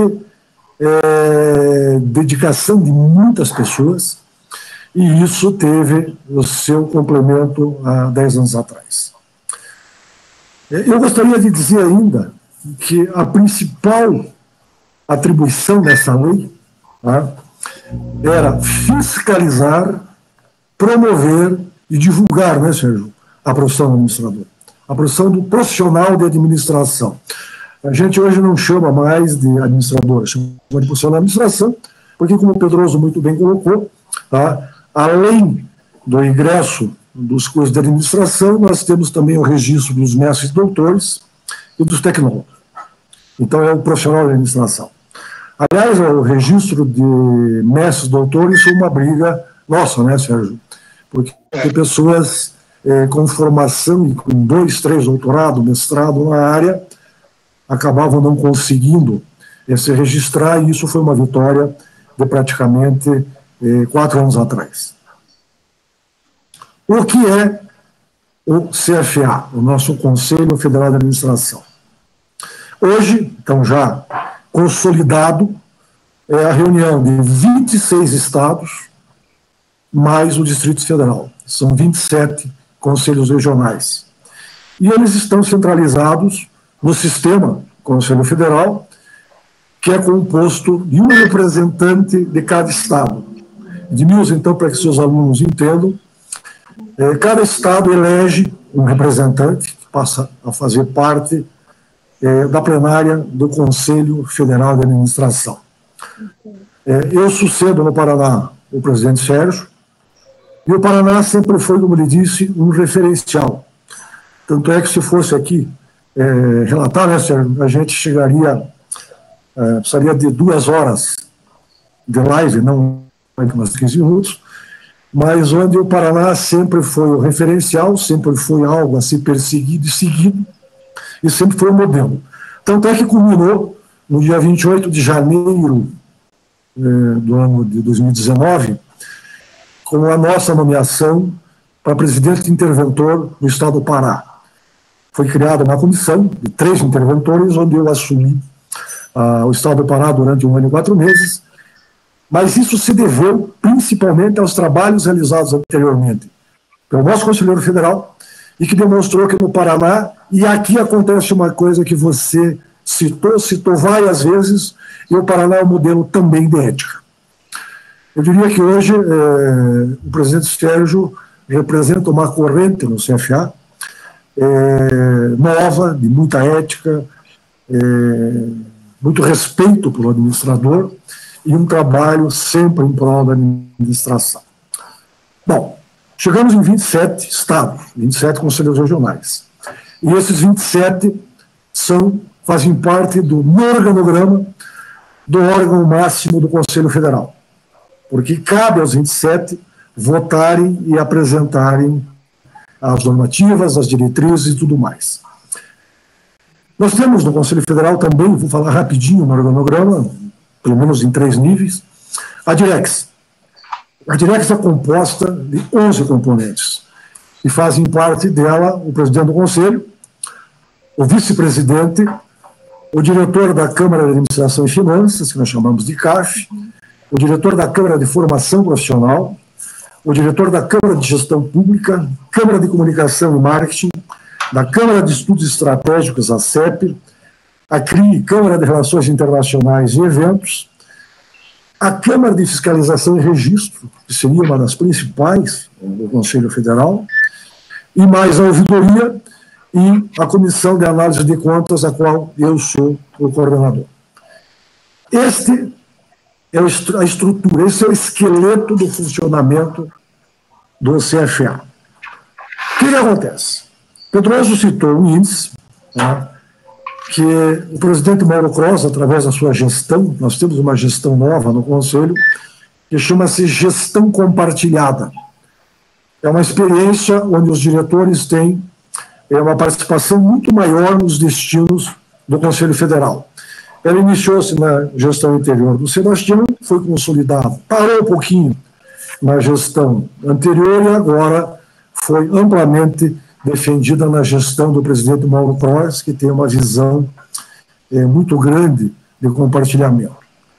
[SPEAKER 3] dedicação de muitas pessoas, e isso teve o seu complemento há 10 anos atrás. Eu gostaria de dizer ainda que a principal atribuição dessa lei, tá, era fiscalizar, promover e divulgar, né, Sérgio, a profissão do administrador, a profissão do profissional de administração. A gente hoje não chama mais de administrador, chama de profissional de administração, porque, como o Pedroso muito bem colocou, tá, além do ingresso dos cursos de administração, nós temos também o registro dos mestres e doutores e dos tecnólogos. Então, é o profissional de administração. Aliás, o registro de mestres e doutores foi uma briga nossa, né, Sérgio? Porque tem pessoas com formação e com 2, 3 doutorado, mestrado na área, acabavam não conseguindo se registrar, e isso foi uma vitória de praticamente 4 anos atrás. O que é o CFA, o nosso Conselho Federal de Administração? Hoje, então já consolidado, é a reunião de 26 estados, mais o Distrito Federal. São 27 conselhos regionais. E eles estão centralizados no sistema Conselho Federal, que é composto de um representante de cada estado. Edmilson, então, para que seus alunos entendam, cada estado elege um representante que passa a fazer parte da plenária do Conselho Federal de Administração. Eu sucedo no Paraná o presidente Sérgio, e o Paraná sempre foi, como ele disse, um referencial. Tanto é que, se fosse aqui relatar, né, Sérgio, a gente chegaria, precisaria de 2 horas de live, não umas 15 minutos, mas onde o Paraná sempre foi o referencial, sempre foi algo a ser perseguido e seguido, e sempre foi o modelo. Tanto é que culminou no dia 28 de janeiro do ano de 2019, com a nossa nomeação para presidente interventor do Estado do Pará. Foi criada uma comissão de 3 interventores, onde eu assumi o Estado do Pará durante 1 ano e 4 meses, mas isso se deveu principalmente aos trabalhos realizados anteriormente pelo nosso conselheiro federal, e que demonstrou que no Paraná, e aqui acontece uma coisa que você citou várias vezes, e o Paraná é um modelo também de ética. Eu diria que hoje o presidente Sérgio representa uma corrente no CFA, nova, de muita ética, muito respeito pelo administrador e um trabalho sempre em prol da administração. Bom, chegamos em 27 estados, 27 conselheiros regionais. E esses 27 fazem parte do organograma do órgão máximo do Conselho Federal, porque cabe aos 27 votarem e apresentarem as normativas, as diretrizes e tudo mais. Nós temos no Conselho Federal também, vou falar rapidinho no organograma, pelo menos em 3 níveis, a Direx. A Direx é composta de 11 componentes, e fazem parte dela o presidente do Conselho, o vice-presidente, o diretor da Câmara de Administração e Finanças, que nós chamamos de CAF, o diretor da Câmara de Formação Profissional, o diretor da Câmara de Gestão Pública, Câmara de Comunicação e Marketing, da Câmara de Estudos Estratégicos, a CEP, a CRI, Câmara de Relações Internacionais e Eventos, a Câmara de Fiscalização e Registro, que seria uma das principais do Conselho Federal, e mais a Ouvidoria e a Comissão de Análise de Contas, a qual eu sou o coordenador. Este é a estrutura, esse é o esqueleto do funcionamento do CFA. O que acontece? Pedroso citou um índice, tá, que o presidente Mauro Cross, através da sua gestão, nós temos uma gestão nova no Conselho, que chama-se gestão compartilhada. É uma experiência onde os diretores têm uma participação muito maior nos destinos do Conselho Federal. Ela iniciou-se na gestão anterior do Sebastião, foi consolidado, parou um pouquinho na gestão anterior e agora foi amplamente defendida na gestão do presidente Mauro Cross, que tem uma visão muito grande de compartilhamento.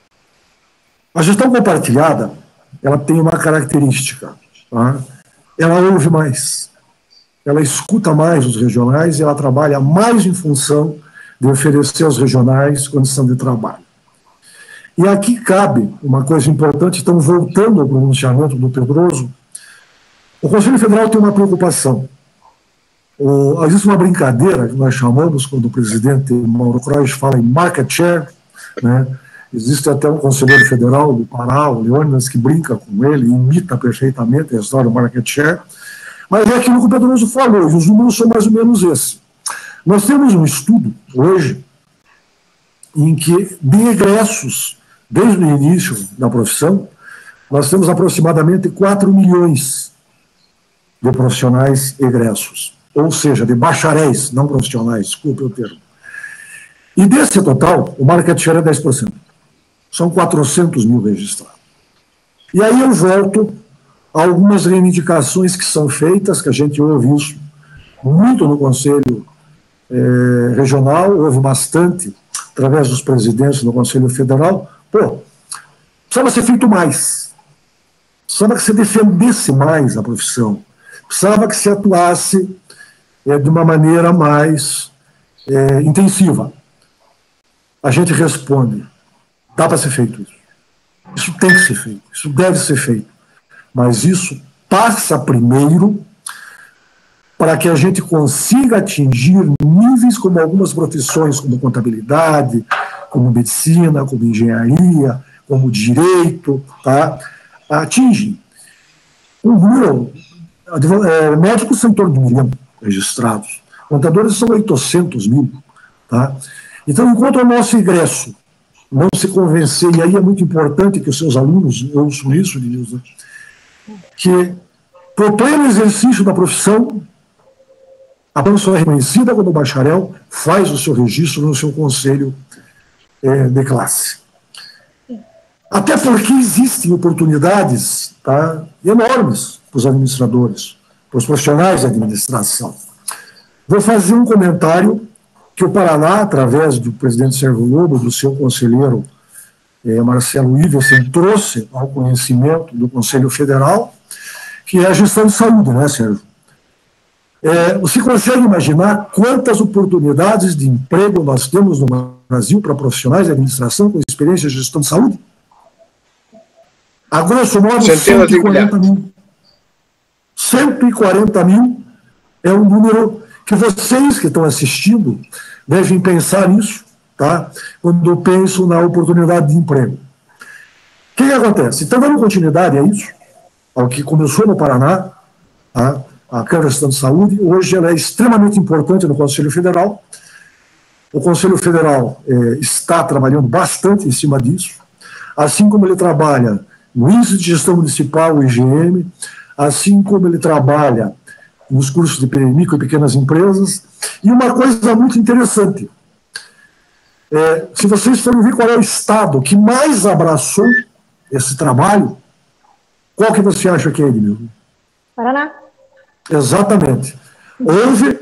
[SPEAKER 3] A gestão compartilhada, ela tem uma característica, tá? Ela ouve mais, ela escuta mais os regionais e ela trabalha mais em função de oferecer aos regionais condição de trabalho. E aqui cabe uma coisa importante, então, voltando ao pronunciamento do Pedroso, o Conselho Federal tem uma preocupação. Existe uma brincadeira que nós chamamos, quando o presidente Mauro Cross fala em market share, né? Existe até um conselheiro federal do Pará, o Leônidas, que brinca com ele, imita perfeitamente a história do market share, mas é aquilo que o Pedroso falou, e os números são mais ou menos esses. Nós temos um estudo, hoje, em que, de egressos, desde o início da profissão, nós temos aproximadamente 4 milhões de profissionais egressos, ou seja, de bacharéis, não profissionais, desculpe o termo. E desse total, o market share é 10%. São 400 mil registrados. E aí eu volto a algumas reivindicações que são feitas, que a gente ouve isso muito no Conselho Regional, ouve bastante através dos presidentes do Conselho Federal. Precisava ser feito mais. Precisava que se defendesse mais a profissão. Precisava que se atuasse de uma maneira mais intensiva. A gente responde, dá para ser feito isso. Isso tem que ser feito, isso deve ser feito. Mas isso passa primeiro para que a gente consiga atingir níveis como algumas profissões, como contabilidade, como medicina, como engenharia, como direito, tá? Atingem. Médicos são em torno de 1 milhão registrados, contadores são 800 mil. Tá? Então, enquanto o nosso ingresso não se convencer, e aí é muito importante que os seus alunos ouçam isso, Denilson, que para o pleno exercício da profissão, a pessoa é reconhecida quando o bacharel faz o seu registro no seu conselho de classe. Até porque existem oportunidades, tá, enormes para os administradores, para os profissionais de administração. Vou fazer um comentário que o Paraná, através do presidente Sérgio Lobo, do seu conselheiro Marcelo Iversen, trouxe ao conhecimento do Conselho Federal, que é a gestão de saúde, né, Sérgio? Você consegue imaginar quantas oportunidades de emprego nós temos no Brasil para profissionais de administração com experiência de gestão de saúde? A grosso modo, 140 mil. 140 mil é um número que vocês que estão assistindo devem pensar nisso, tá? Quando pensam na oportunidade de emprego. O que acontece? Então, dando continuidade a isso, ao que começou no Paraná, tá? A Câmara de Gestão de Saúde, hoje ela é extremamente importante no Conselho Federal. O Conselho Federal está trabalhando bastante em cima disso, assim como ele trabalha no Índice de Gestão Municipal, o IGM, assim como ele trabalha nos cursos de micro e pequenas empresas. E uma coisa muito interessante, se vocês forem ver qual é o estado que mais abraçou esse trabalho, qual que você acha que é, Edmilson?
[SPEAKER 6] Paraná.
[SPEAKER 3] Exatamente. Houve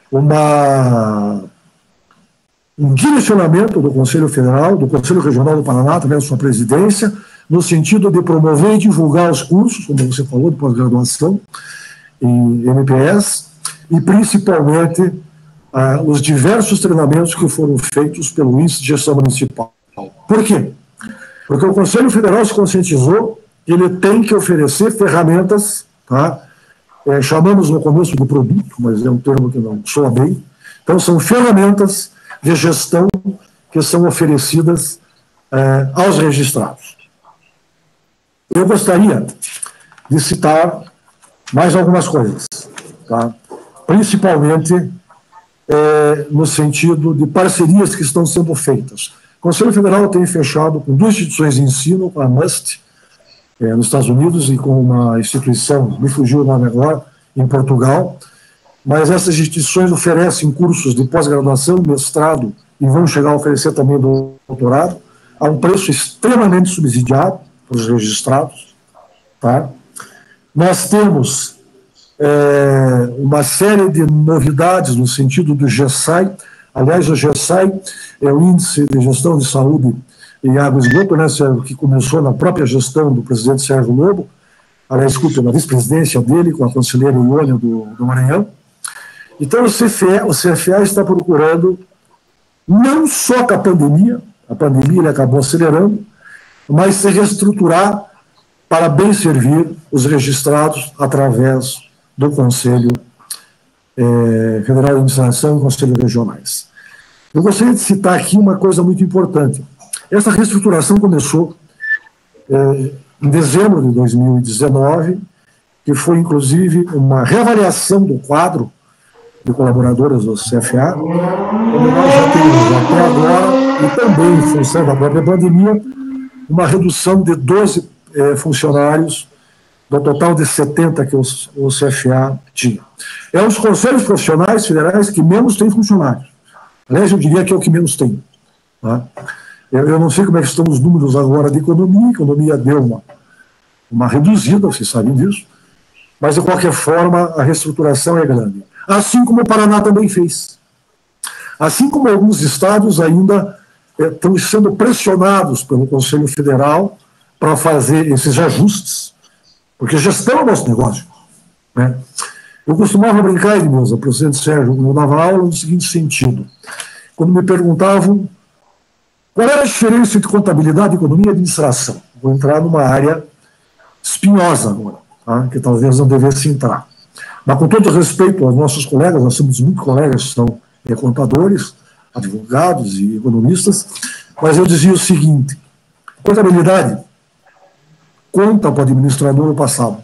[SPEAKER 3] um direcionamento do Conselho Federal, do Conselho Regional do Paraná, através da sua presidência, no sentido de promover e divulgar os cursos, como você falou, de pós-graduação em MPS, e principalmente os diversos treinamentos que foram feitos pelo Índice de Gestão Municipal. Por quê? Porque o Conselho Federal se conscientizou que ele tem que oferecer ferramentas, tá? Chamamos no começo de produto, mas é um termo que não soa bem. Então, são ferramentas de gestão que são oferecidas aos registrados. Eu gostaria de citar mais algumas coisas, tá? Principalmente no sentido de parcerias que estão sendo feitas. O Conselho Federal tem fechado com 2 instituições de ensino, com a MUST, nos Estados Unidos, e com uma instituição, me fugiu o nome agora, em Portugal, mas essas instituições oferecem cursos de pós-graduação, mestrado, e vão chegar a oferecer também doutorado, a um preço extremamente subsidiado para os registrados. Tá? Nós temos uma série de novidades no sentido do GESAI. Aliás, o GESAI é o Índice de Gestão de Saúde em Água e Esgoto, né, que começou na própria gestão do presidente Sérgio Lobo, aliás, desculpe, na vice-presidência dele, com a conselheira Iônia do Maranhão. Então, o CFA está procurando, não só com a pandemia ele acabou acelerando, mas se reestruturar para bem servir os registrados através do Conselho Federal de Administração e Conselhos Regionais. Eu gostaria de citar aqui uma coisa muito importante. Essa reestruturação começou em dezembro de 2019, que foi, inclusive, uma reavaliação do quadro de colaboradores do CFA, onde nós já temos até agora, e também em função da própria pandemia, uma redução de 12 funcionários do total de 70 que o CFA tinha. É um dos conselhos profissionais federais que menos tem funcionários. Aliás, eu diria que é o que menos tem. Tá? Eu não sei como é que estão os números agora de economia. A economia deu uma reduzida, vocês sabem disso, mas, de qualquer forma, a reestruturação é grande. Assim como o Paraná também fez. Assim como alguns estados ainda estão sendo pressionados pelo Conselho Federal para fazer esses ajustes, porque gestão é o nosso negócio. Né? Eu costumava brincar, Edmilson, o presidente Sérgio, quando eu dava aula, no seguinte sentido. Quando me perguntavam qual era a diferença entre contabilidade, economia e administração. Vou entrar numa área espinhosa agora, tá? Que talvez não devesse entrar. Mas, com todo respeito aos nossos colegas, nós temos muitos colegas que são contadores, advogados e economistas, mas eu dizia o seguinte: contabilidade conta para o administrador o passado.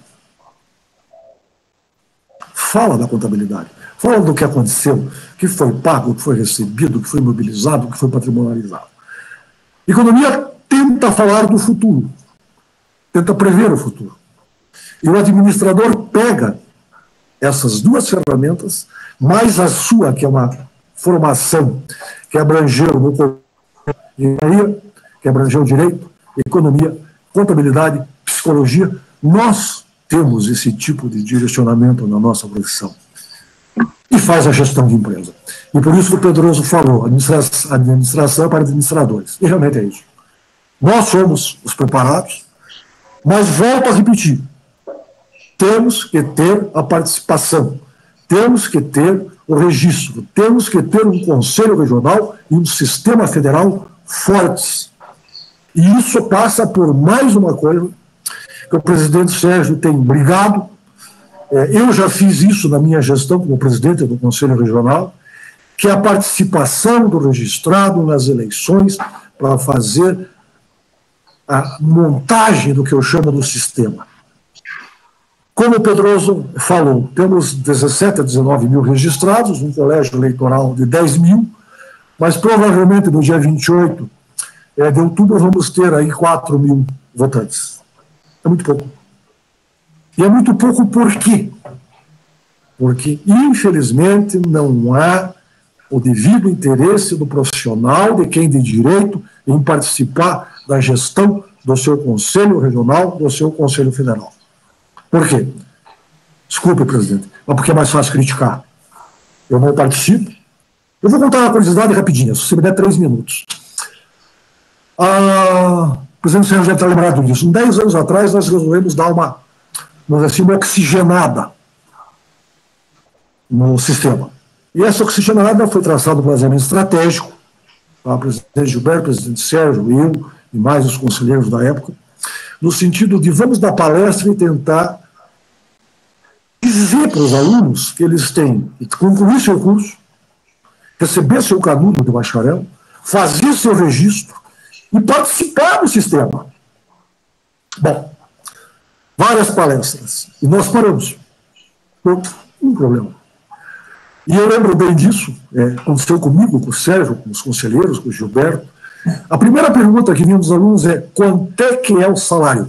[SPEAKER 3] Fala da contabilidade, fala do que aconteceu, o que foi pago, o que foi recebido, o que foi mobilizado, o que foi patrimonializado. Economia tenta falar do futuro, tenta prever o futuro. E o administrador pega essas duas ferramentas, mais a sua, que é uma formação que abrangeu no engenharia, que abrangeu direito, economia, contabilidade, psicologia. Nós temos esse tipo de direcionamento na nossa profissão. E faz a gestão de empresa. E por isso que o Pedroso falou, administração para administradores. E realmente é isso. Nós somos os preparados, mas volto a repetir, temos que ter a participação, temos que ter o registro, temos que ter um conselho regional e um sistema federal fortes. E isso passa por mais uma coisa que o presidente Sérgio tem brigado. Eu já fiz isso na minha gestão como presidente do Conselho Regional, que é a participação do registrado nas eleições para fazer a montagem do que eu chamo do sistema. Como o Pedroso falou, temos 17 a 19 mil registrados, um colégio eleitoral de 10 mil, mas provavelmente no dia 28 de outubro vamos ter aí 4 mil votantes. É muito pouco. E é muito pouco por quê? Porque, infelizmente, não há o devido interesse do profissional, de quem tem direito, em participar da gestão do seu Conselho Regional, do seu Conselho Federal. Por quê? Desculpe, presidente, mas porque é mais fácil criticar. Eu não participo. Eu vou contar uma curiosidade rapidinha, se você me der 3 minutos. O presidente Sérgio já está lembrado disso. 10 anos atrás, nós resolvemos dar uma oxigenada no sistema. E essa oxigenada foi traçada por um planejamento estratégico, o presidente Gilberto, o presidente Sérgio, eu e mais os conselheiros da época, no sentido de vamos dar palestra e tentar dizer para os alunos que eles têm que concluir seu curso, receber seu canudo de bacharel, fazer seu registro e participar do sistema. Bom, várias palestras. E nós paramos. Um problema. E eu lembro bem disso, aconteceu comigo, com o Sérgio, com os conselheiros, com o Gilberto. A primeira pergunta que vinha dos alunos é: quanto é que é o salário?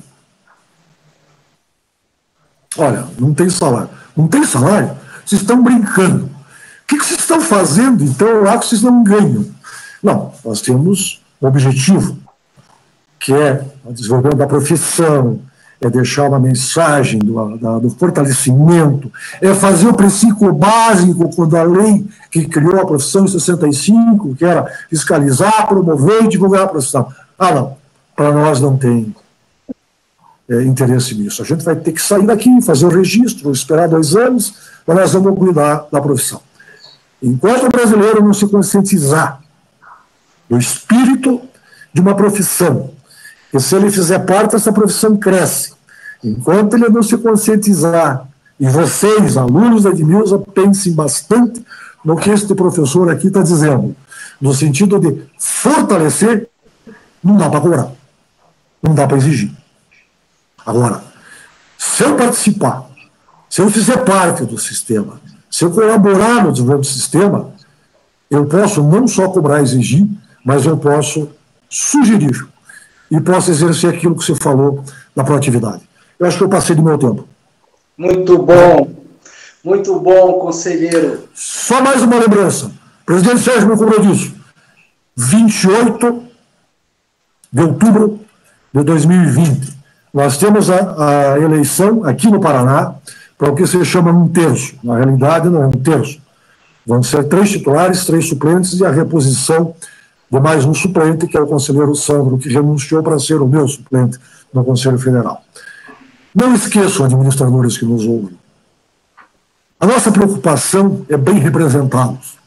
[SPEAKER 3] Olha, não tem salário. Não tem salário? Vocês estão brincando. O que vocês estão fazendo, então, lá que vocês não ganham? Não, nós temos um objetivo, que é o desenvolvimento da profissão, é deixar uma mensagem do fortalecimento, é fazer o princípio básico quando a lei que criou a profissão em 65, que era fiscalizar, promover e divulgar a profissão. Não, para nós não tem interesse nisso. A gente vai ter que sair daqui, fazer o registro, esperar 2 anos, mas nós vamos cuidar da profissão. Enquanto o brasileiro não se conscientizar do espírito de uma profissão, que se ele fizer parte, essa profissão cresce. Enquanto ele não se conscientizar, e vocês, alunos da Edmilson, pensem bastante no que este professor aqui está dizendo, no sentido de fortalecer, não dá para cobrar, não dá para exigir. Agora, se eu participar, se eu fizer parte do sistema, se eu colaborar no desenvolvimento do sistema, eu posso não só cobrar e exigir, mas eu posso sugerir e posso exercer aquilo que você falou da proatividade. Eu acho que eu passei do meu tempo. Muito bom, conselheiro. Só mais uma lembrança. O presidente Sérgio me cobrou disso. 28 de outubro de 2020. Nós temos a eleição aqui no Paraná para o que se chama 1/3. Na realidade, não é 1/3. Vão ser 3 titulares, 3 suplentes e a reposição de mais um suplente, que é o conselheiro Sandro, que renunciou para ser o meu suplente no Conselho Federal. Não esqueçam, administradores que nos ouvem. A nossa preocupação é bem representá-los.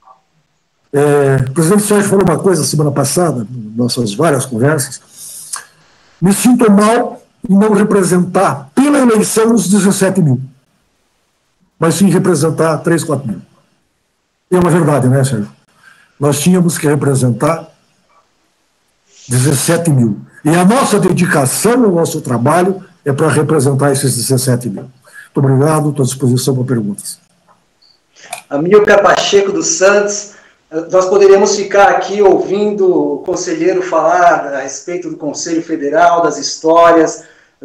[SPEAKER 3] O presidente Sérgio falou uma coisa semana passada, em nossas várias conversas. Me sinto mal em não representar pela eleição os 17 mil, mas sim representar 3, 4 mil. É uma verdade, né, Sérgio? Nós tínhamos que representar 17 mil. E a nossa dedicação, o nosso trabalho, é para representar esses 17 mil. Muito obrigado, estou à disposição para perguntas.
[SPEAKER 4] Amilcar Pacheco dos Santos, nós poderíamos ficar aqui ouvindo o conselheiro falar a respeito do Conselho Federal, das histórias,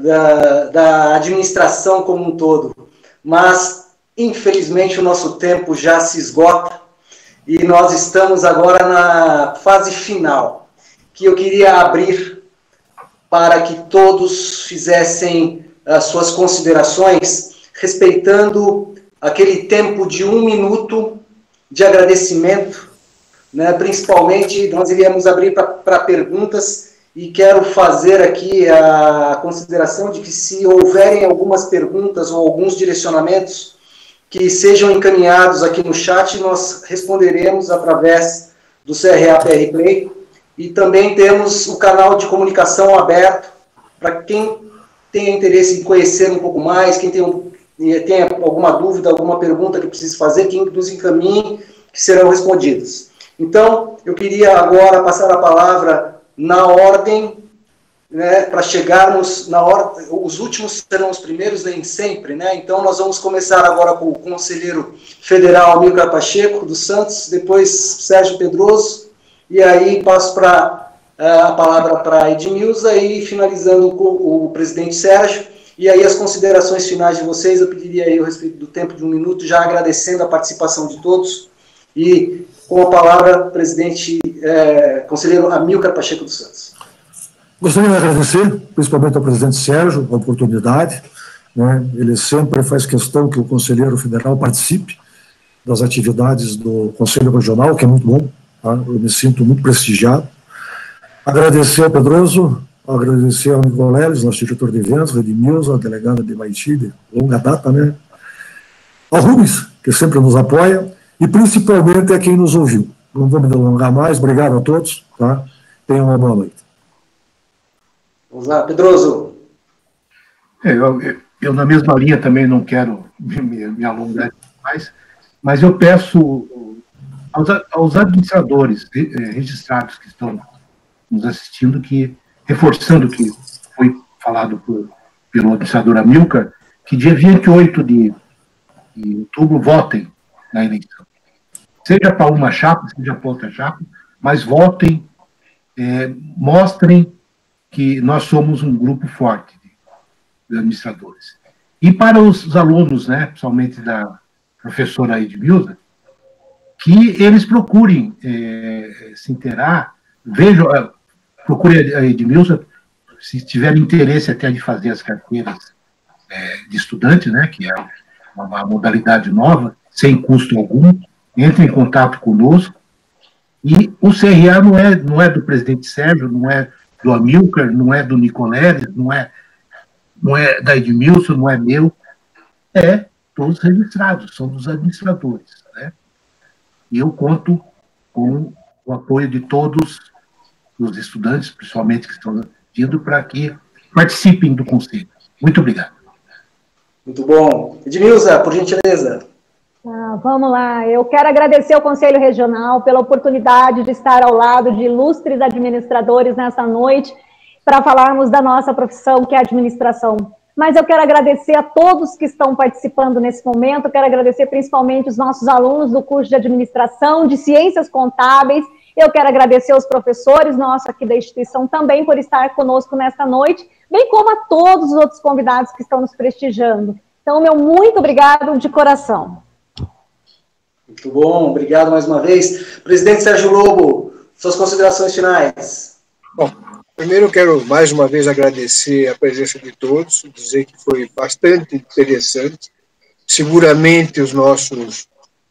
[SPEAKER 4] da administração como um todo. Mas, infelizmente, o nosso tempo já se esgota e nós estamos agora na fase final, que eu queria abrir para que todos fizessem as suas considerações, respeitando aquele tempo de 1 minuto de agradecimento, né? Principalmente, nós iríamos abrir para perguntas, e quero fazer aqui a consideração de que, se houverem algumas perguntas ou alguns direcionamentos, que sejam encaminhados aqui no chat, nós responderemos através do CRA PR Play, e também temos o canal de comunicação aberto para quem tenha interesse em conhecer um pouco mais, quem tenha alguma dúvida, alguma pergunta que precise fazer, que nos encaminhe, que serão respondidas. Então, eu queria agora passar a palavra na ordem, né, para chegarmos na ordem. Os últimos serão os primeiros, nem sempre, né? Então, nós vamos começar agora com o conselheiro federal Amílcar Pacheco dos Santos, depois Sérgio Pedroso, e aí passo a palavra para a Edmilza, e finalizando com o presidente Sérgio, e aí as considerações finais de vocês. Eu pediria aí, a respeito do tempo de 1 minuto, já agradecendo a participação de todos, e com a palavra, presidente, conselheiro Amílcar Pacheco dos Santos.
[SPEAKER 3] Gostaria de agradecer, principalmente ao presidente Sérgio, a oportunidade, né? Ele sempre faz questão que o conselheiro federal participe das atividades do Conselho Regional, que é muito bom, tá? Eu me sinto muito prestigiado. Agradecer ao Pedroso, agradecer ao Nicoleles, nosso diretor de eventos, a Edmilza, a delegada de Maiti, de longa data, né? Ao Rubens, que sempre nos apoia, e principalmente a quem nos ouviu. Não vou me delongar mais, obrigado a todos, tá? Tenham uma boa noite.
[SPEAKER 4] Vamos lá, Pedroso.
[SPEAKER 7] Eu, na mesma linha, também não quero me alongar mais, mas eu peço aos administradores registrados que estão nos assistindo, reforçando o que foi falado pelo administrador Amílcar, que dia 28 de outubro votem na eleição. Seja para uma chapa, seja para outra chapa, mas votem, mostrem que nós somos um grupo forte de administradores. E para os alunos, né, principalmente da professora Edmilza, que eles procurem se inteirar, procure a Edmilza, se tiver interesse até de fazer as carteiras de estudante, né, que é uma modalidade nova, sem custo algum, entre em contato conosco. E o CRA não é do presidente Sérgio, não é do Amílcar, não é do Nicoleles, não é da Edmilson, não é meu, todos registrados, são dos administradores, né? E eu conto com o apoio de todos os estudantes, principalmente que estão vindo, para que participem do conselho. Muito obrigado.
[SPEAKER 4] Muito bom. Edmilza, por gentileza.
[SPEAKER 6] Vamos lá, eu quero agradecer ao Conselho Regional pela oportunidade de estar ao lado de ilustres administradores nessa noite para falarmos da nossa profissão, que é a administração. Mas eu quero agradecer a todos que estão participando nesse momento, eu quero agradecer principalmente os nossos alunos do curso de administração, de ciências contábeis, eu quero agradecer aos professores nossos aqui da instituição também por estar conosco nesta noite, bem como a todos os outros convidados que estão nos prestigiando. Então, meu muito obrigado de coração.
[SPEAKER 4] Muito bom, obrigado mais uma vez. Presidente Sérgio Lobo, suas considerações finais.
[SPEAKER 5] Bom, primeiro eu quero mais uma vez agradecer a presença de todos, dizer que foi bastante interessante. Seguramente os nossos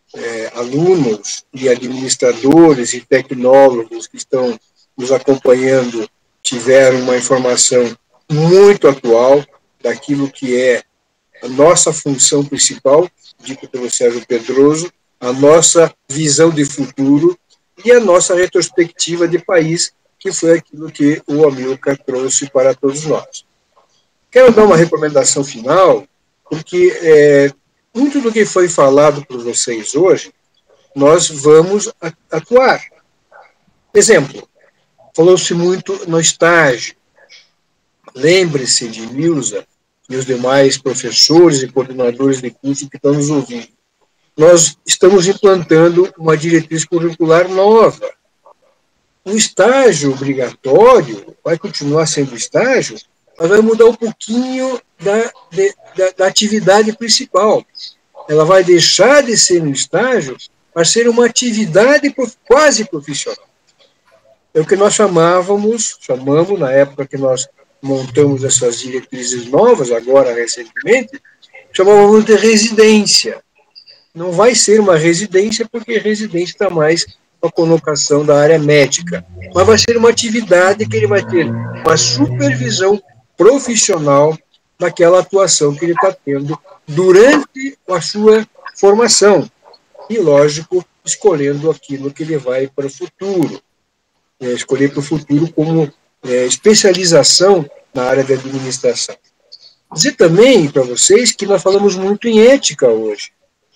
[SPEAKER 5] alunos e administradores e tecnólogos que estão nos acompanhando tiveram uma informação muito atual daquilo que é a nossa função principal, dito pelo Sérgio Pedroso, a nossa visão de futuro e a nossa retrospectiva de país, que foi aquilo que o Amílcar trouxe para todos nós. Quero dar uma recomendação final, porque muito do que foi falado por vocês hoje, nós vamos atuar. Exemplo, falou-se muito no estágio. Lembre-se de Edmilza e os demais professores e coordenadores de curso que estão nos ouvindo. nós estamos implantando uma diretriz curricular nova. O estágio obrigatório vai continuar sendo estágio, mas vai mudar um pouquinho da atividade principal. Ela vai deixar de ser um estágio para ser uma atividade quase profissional. É o que nós chamamos na época que nós montamos essas diretrizes novas, agora recentemente, chamávamos de residência. Não vai ser uma residência, porque residência está mais com a conotação da área médica, mas vai ser uma atividade que ele vai ter uma supervisão profissional daquela atuação que ele está tendo durante a sua formação. E, lógico, escolhendo aquilo que ele vai para o futuro. Escolher para o futuro como especialização na área da administração. Dizer também para vocês que nós falamos muito em ética hoje.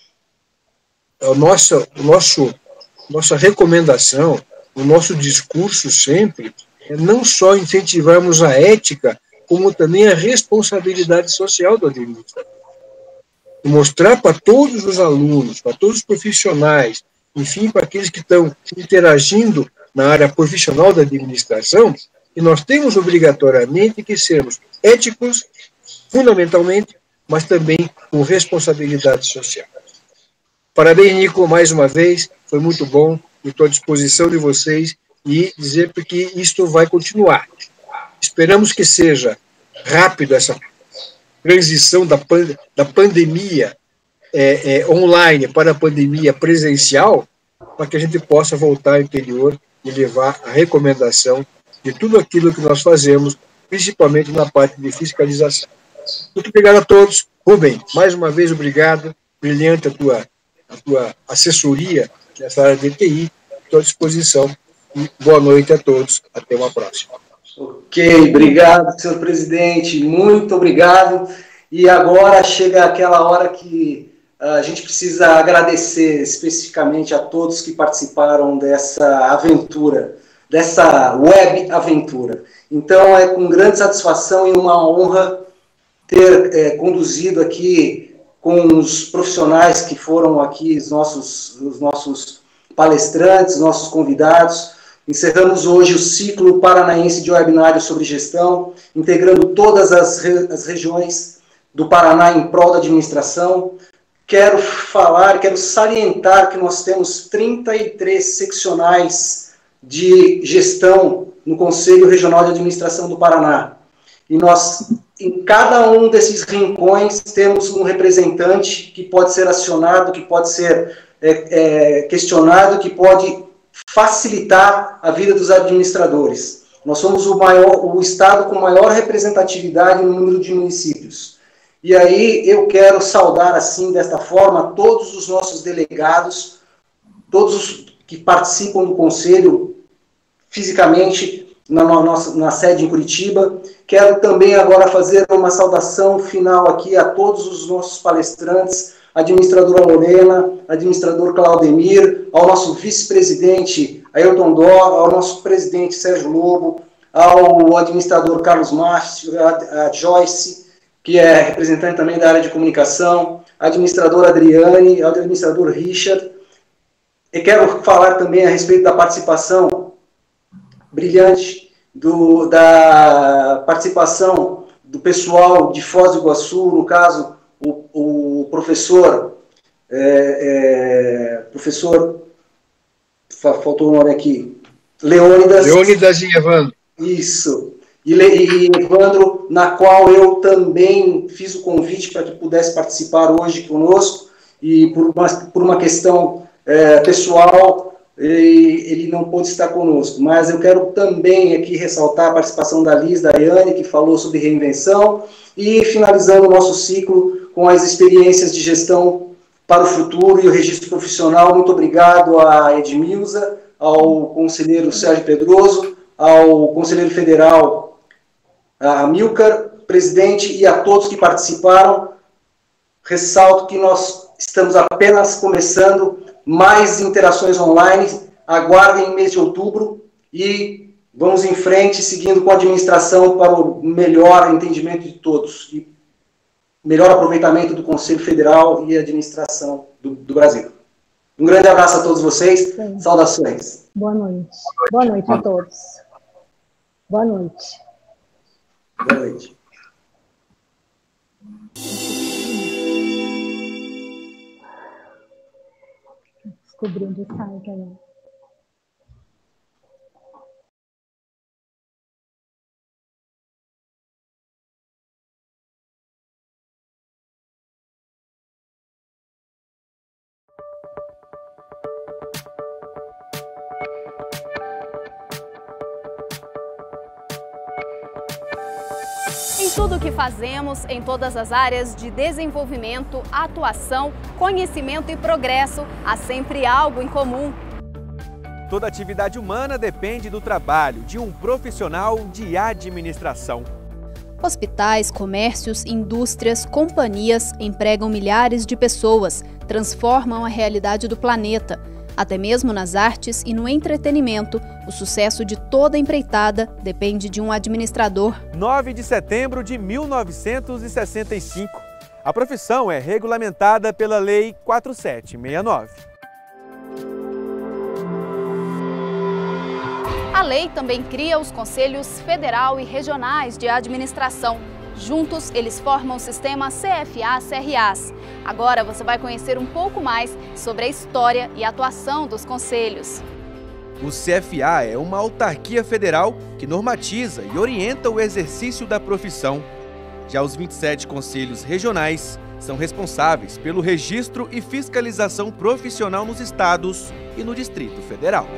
[SPEAKER 5] Nossa recomendação, o nosso discurso sempre é não só incentivarmos a ética, como também a responsabilidade social do administrador. E mostrar para todos os alunos, para todos os profissionais, enfim, para aqueles que estão interagindo na área profissional da administração, que nós temos obrigatoriamente que sermos éticos, fundamentalmente, mas também com responsabilidade social. Parabéns, Nico, mais uma vez, foi muito bom, estou à disposição de vocês e dizer que isto vai continuar. Esperamos que seja rápido essa transição da pandemia online para a pandemia presencial, para que a gente possa voltar ao interior e levar a recomendação de tudo aquilo que nós fazemos, principalmente na parte de fiscalização. Muito obrigado a todos. Rubem, mais uma vez, obrigado. Brilhante a tua assessoria nessa área de TI. Estou à disposição. E boa noite a todos. Até uma próxima.
[SPEAKER 4] Ok, obrigado, senhor presidente. Muito obrigado. E agora chega aquela hora que a gente precisa agradecer especificamente a todos que participaram dessa aventura, dessa web aventura. Então, é com grande satisfação e uma honra ter conduzido aqui com os profissionais que foram aqui, os nossos palestrantes, nossos convidados. Encerramos hoje o ciclo paranaense de webinários sobre gestão, integrando todas as regiões do Paraná em prol da administração. Quero salientar que nós temos 33 seccionais de gestão no Conselho Regional de Administração do Paraná. E nós, em cada um desses rincões, temos um representante que pode ser acionado, que pode ser questionado, que pode facilitar a vida dos administradores. Nós somos o estado com maior representatividade no número de municípios. E aí eu quero saudar, assim, desta forma, todos os nossos delegados, todos os que participam do Conselho fisicamente na sede em Curitiba. Quero também agora fazer uma saudação final aqui a todos os nossos palestrantes, administradora Lorena, administrador Claudemir, ao nosso vice-presidente Ailton Dó, ao nosso presidente Sérgio Lobo, ao administrador Carlos Márcio, a Joyce, que é representante também da área de comunicação, a administradora Adriane, ao administrador Richard. E quero falar também a respeito da participação brilhante, da participação do pessoal de Foz do Iguaçu, no caso, o professor, faltou o nome aqui, Leônidas
[SPEAKER 5] e Evandro.
[SPEAKER 4] Isso. E Evandro, na qual eu também fiz o convite para que pudesse participar hoje conosco, e por uma questão pessoal, ele não pôde estar conosco. Mas eu quero também aqui ressaltar a participação da Liz, da Ayane, que falou sobre reinvenção, e finalizando o nosso ciclo com as experiências de gestão para o futuro e o registro profissional. Muito obrigado a Edmilza, ao conselheiro Sérgio Pedroso, ao conselheiro federal a Amilcar, presidente, e a todos que participaram. Ressalto que nós estamos apenas começando, mais interações online, aguardem o mês de outubro e vamos em frente, seguindo com a administração para o melhor entendimento de todos. E melhor aproveitamento do Conselho Federal e administração do Brasil. Um grande abraço a todos vocês.
[SPEAKER 6] Sim.
[SPEAKER 4] Saudações.
[SPEAKER 6] Boa noite. Boa noite a todos. Boa noite.
[SPEAKER 4] Boa noite.
[SPEAKER 6] Descobri onde sai, galera.
[SPEAKER 1] Em tudo o que fazemos, em todas as áreas de desenvolvimento, atuação, conhecimento e progresso, há sempre algo em comum.
[SPEAKER 2] Toda atividade humana depende do trabalho de um profissional de administração.
[SPEAKER 1] Hospitais, comércios, indústrias, companhias empregam milhares de pessoas, transformam a realidade do planeta. Até mesmo nas artes e no entretenimento, o sucesso de toda empreitada depende de um administrador.
[SPEAKER 2] 9 de setembro de 1965. A profissão é regulamentada pela Lei 4769.
[SPEAKER 1] A lei também cria os Conselhos Federal e Regionais de Administração. Juntos, eles formam o sistema CFA-CRAs. Agora você vai conhecer um pouco mais sobre a história e atuação dos conselhos.
[SPEAKER 2] O CFA é uma autarquia federal que normatiza e orienta o exercício da profissão. Já os 27 conselhos regionais são responsáveis pelo registro e fiscalização profissional nos estados e no Distrito Federal.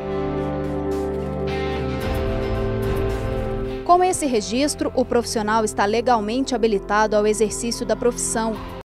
[SPEAKER 1] Com esse registro, o profissional está legalmente habilitado ao exercício da profissão.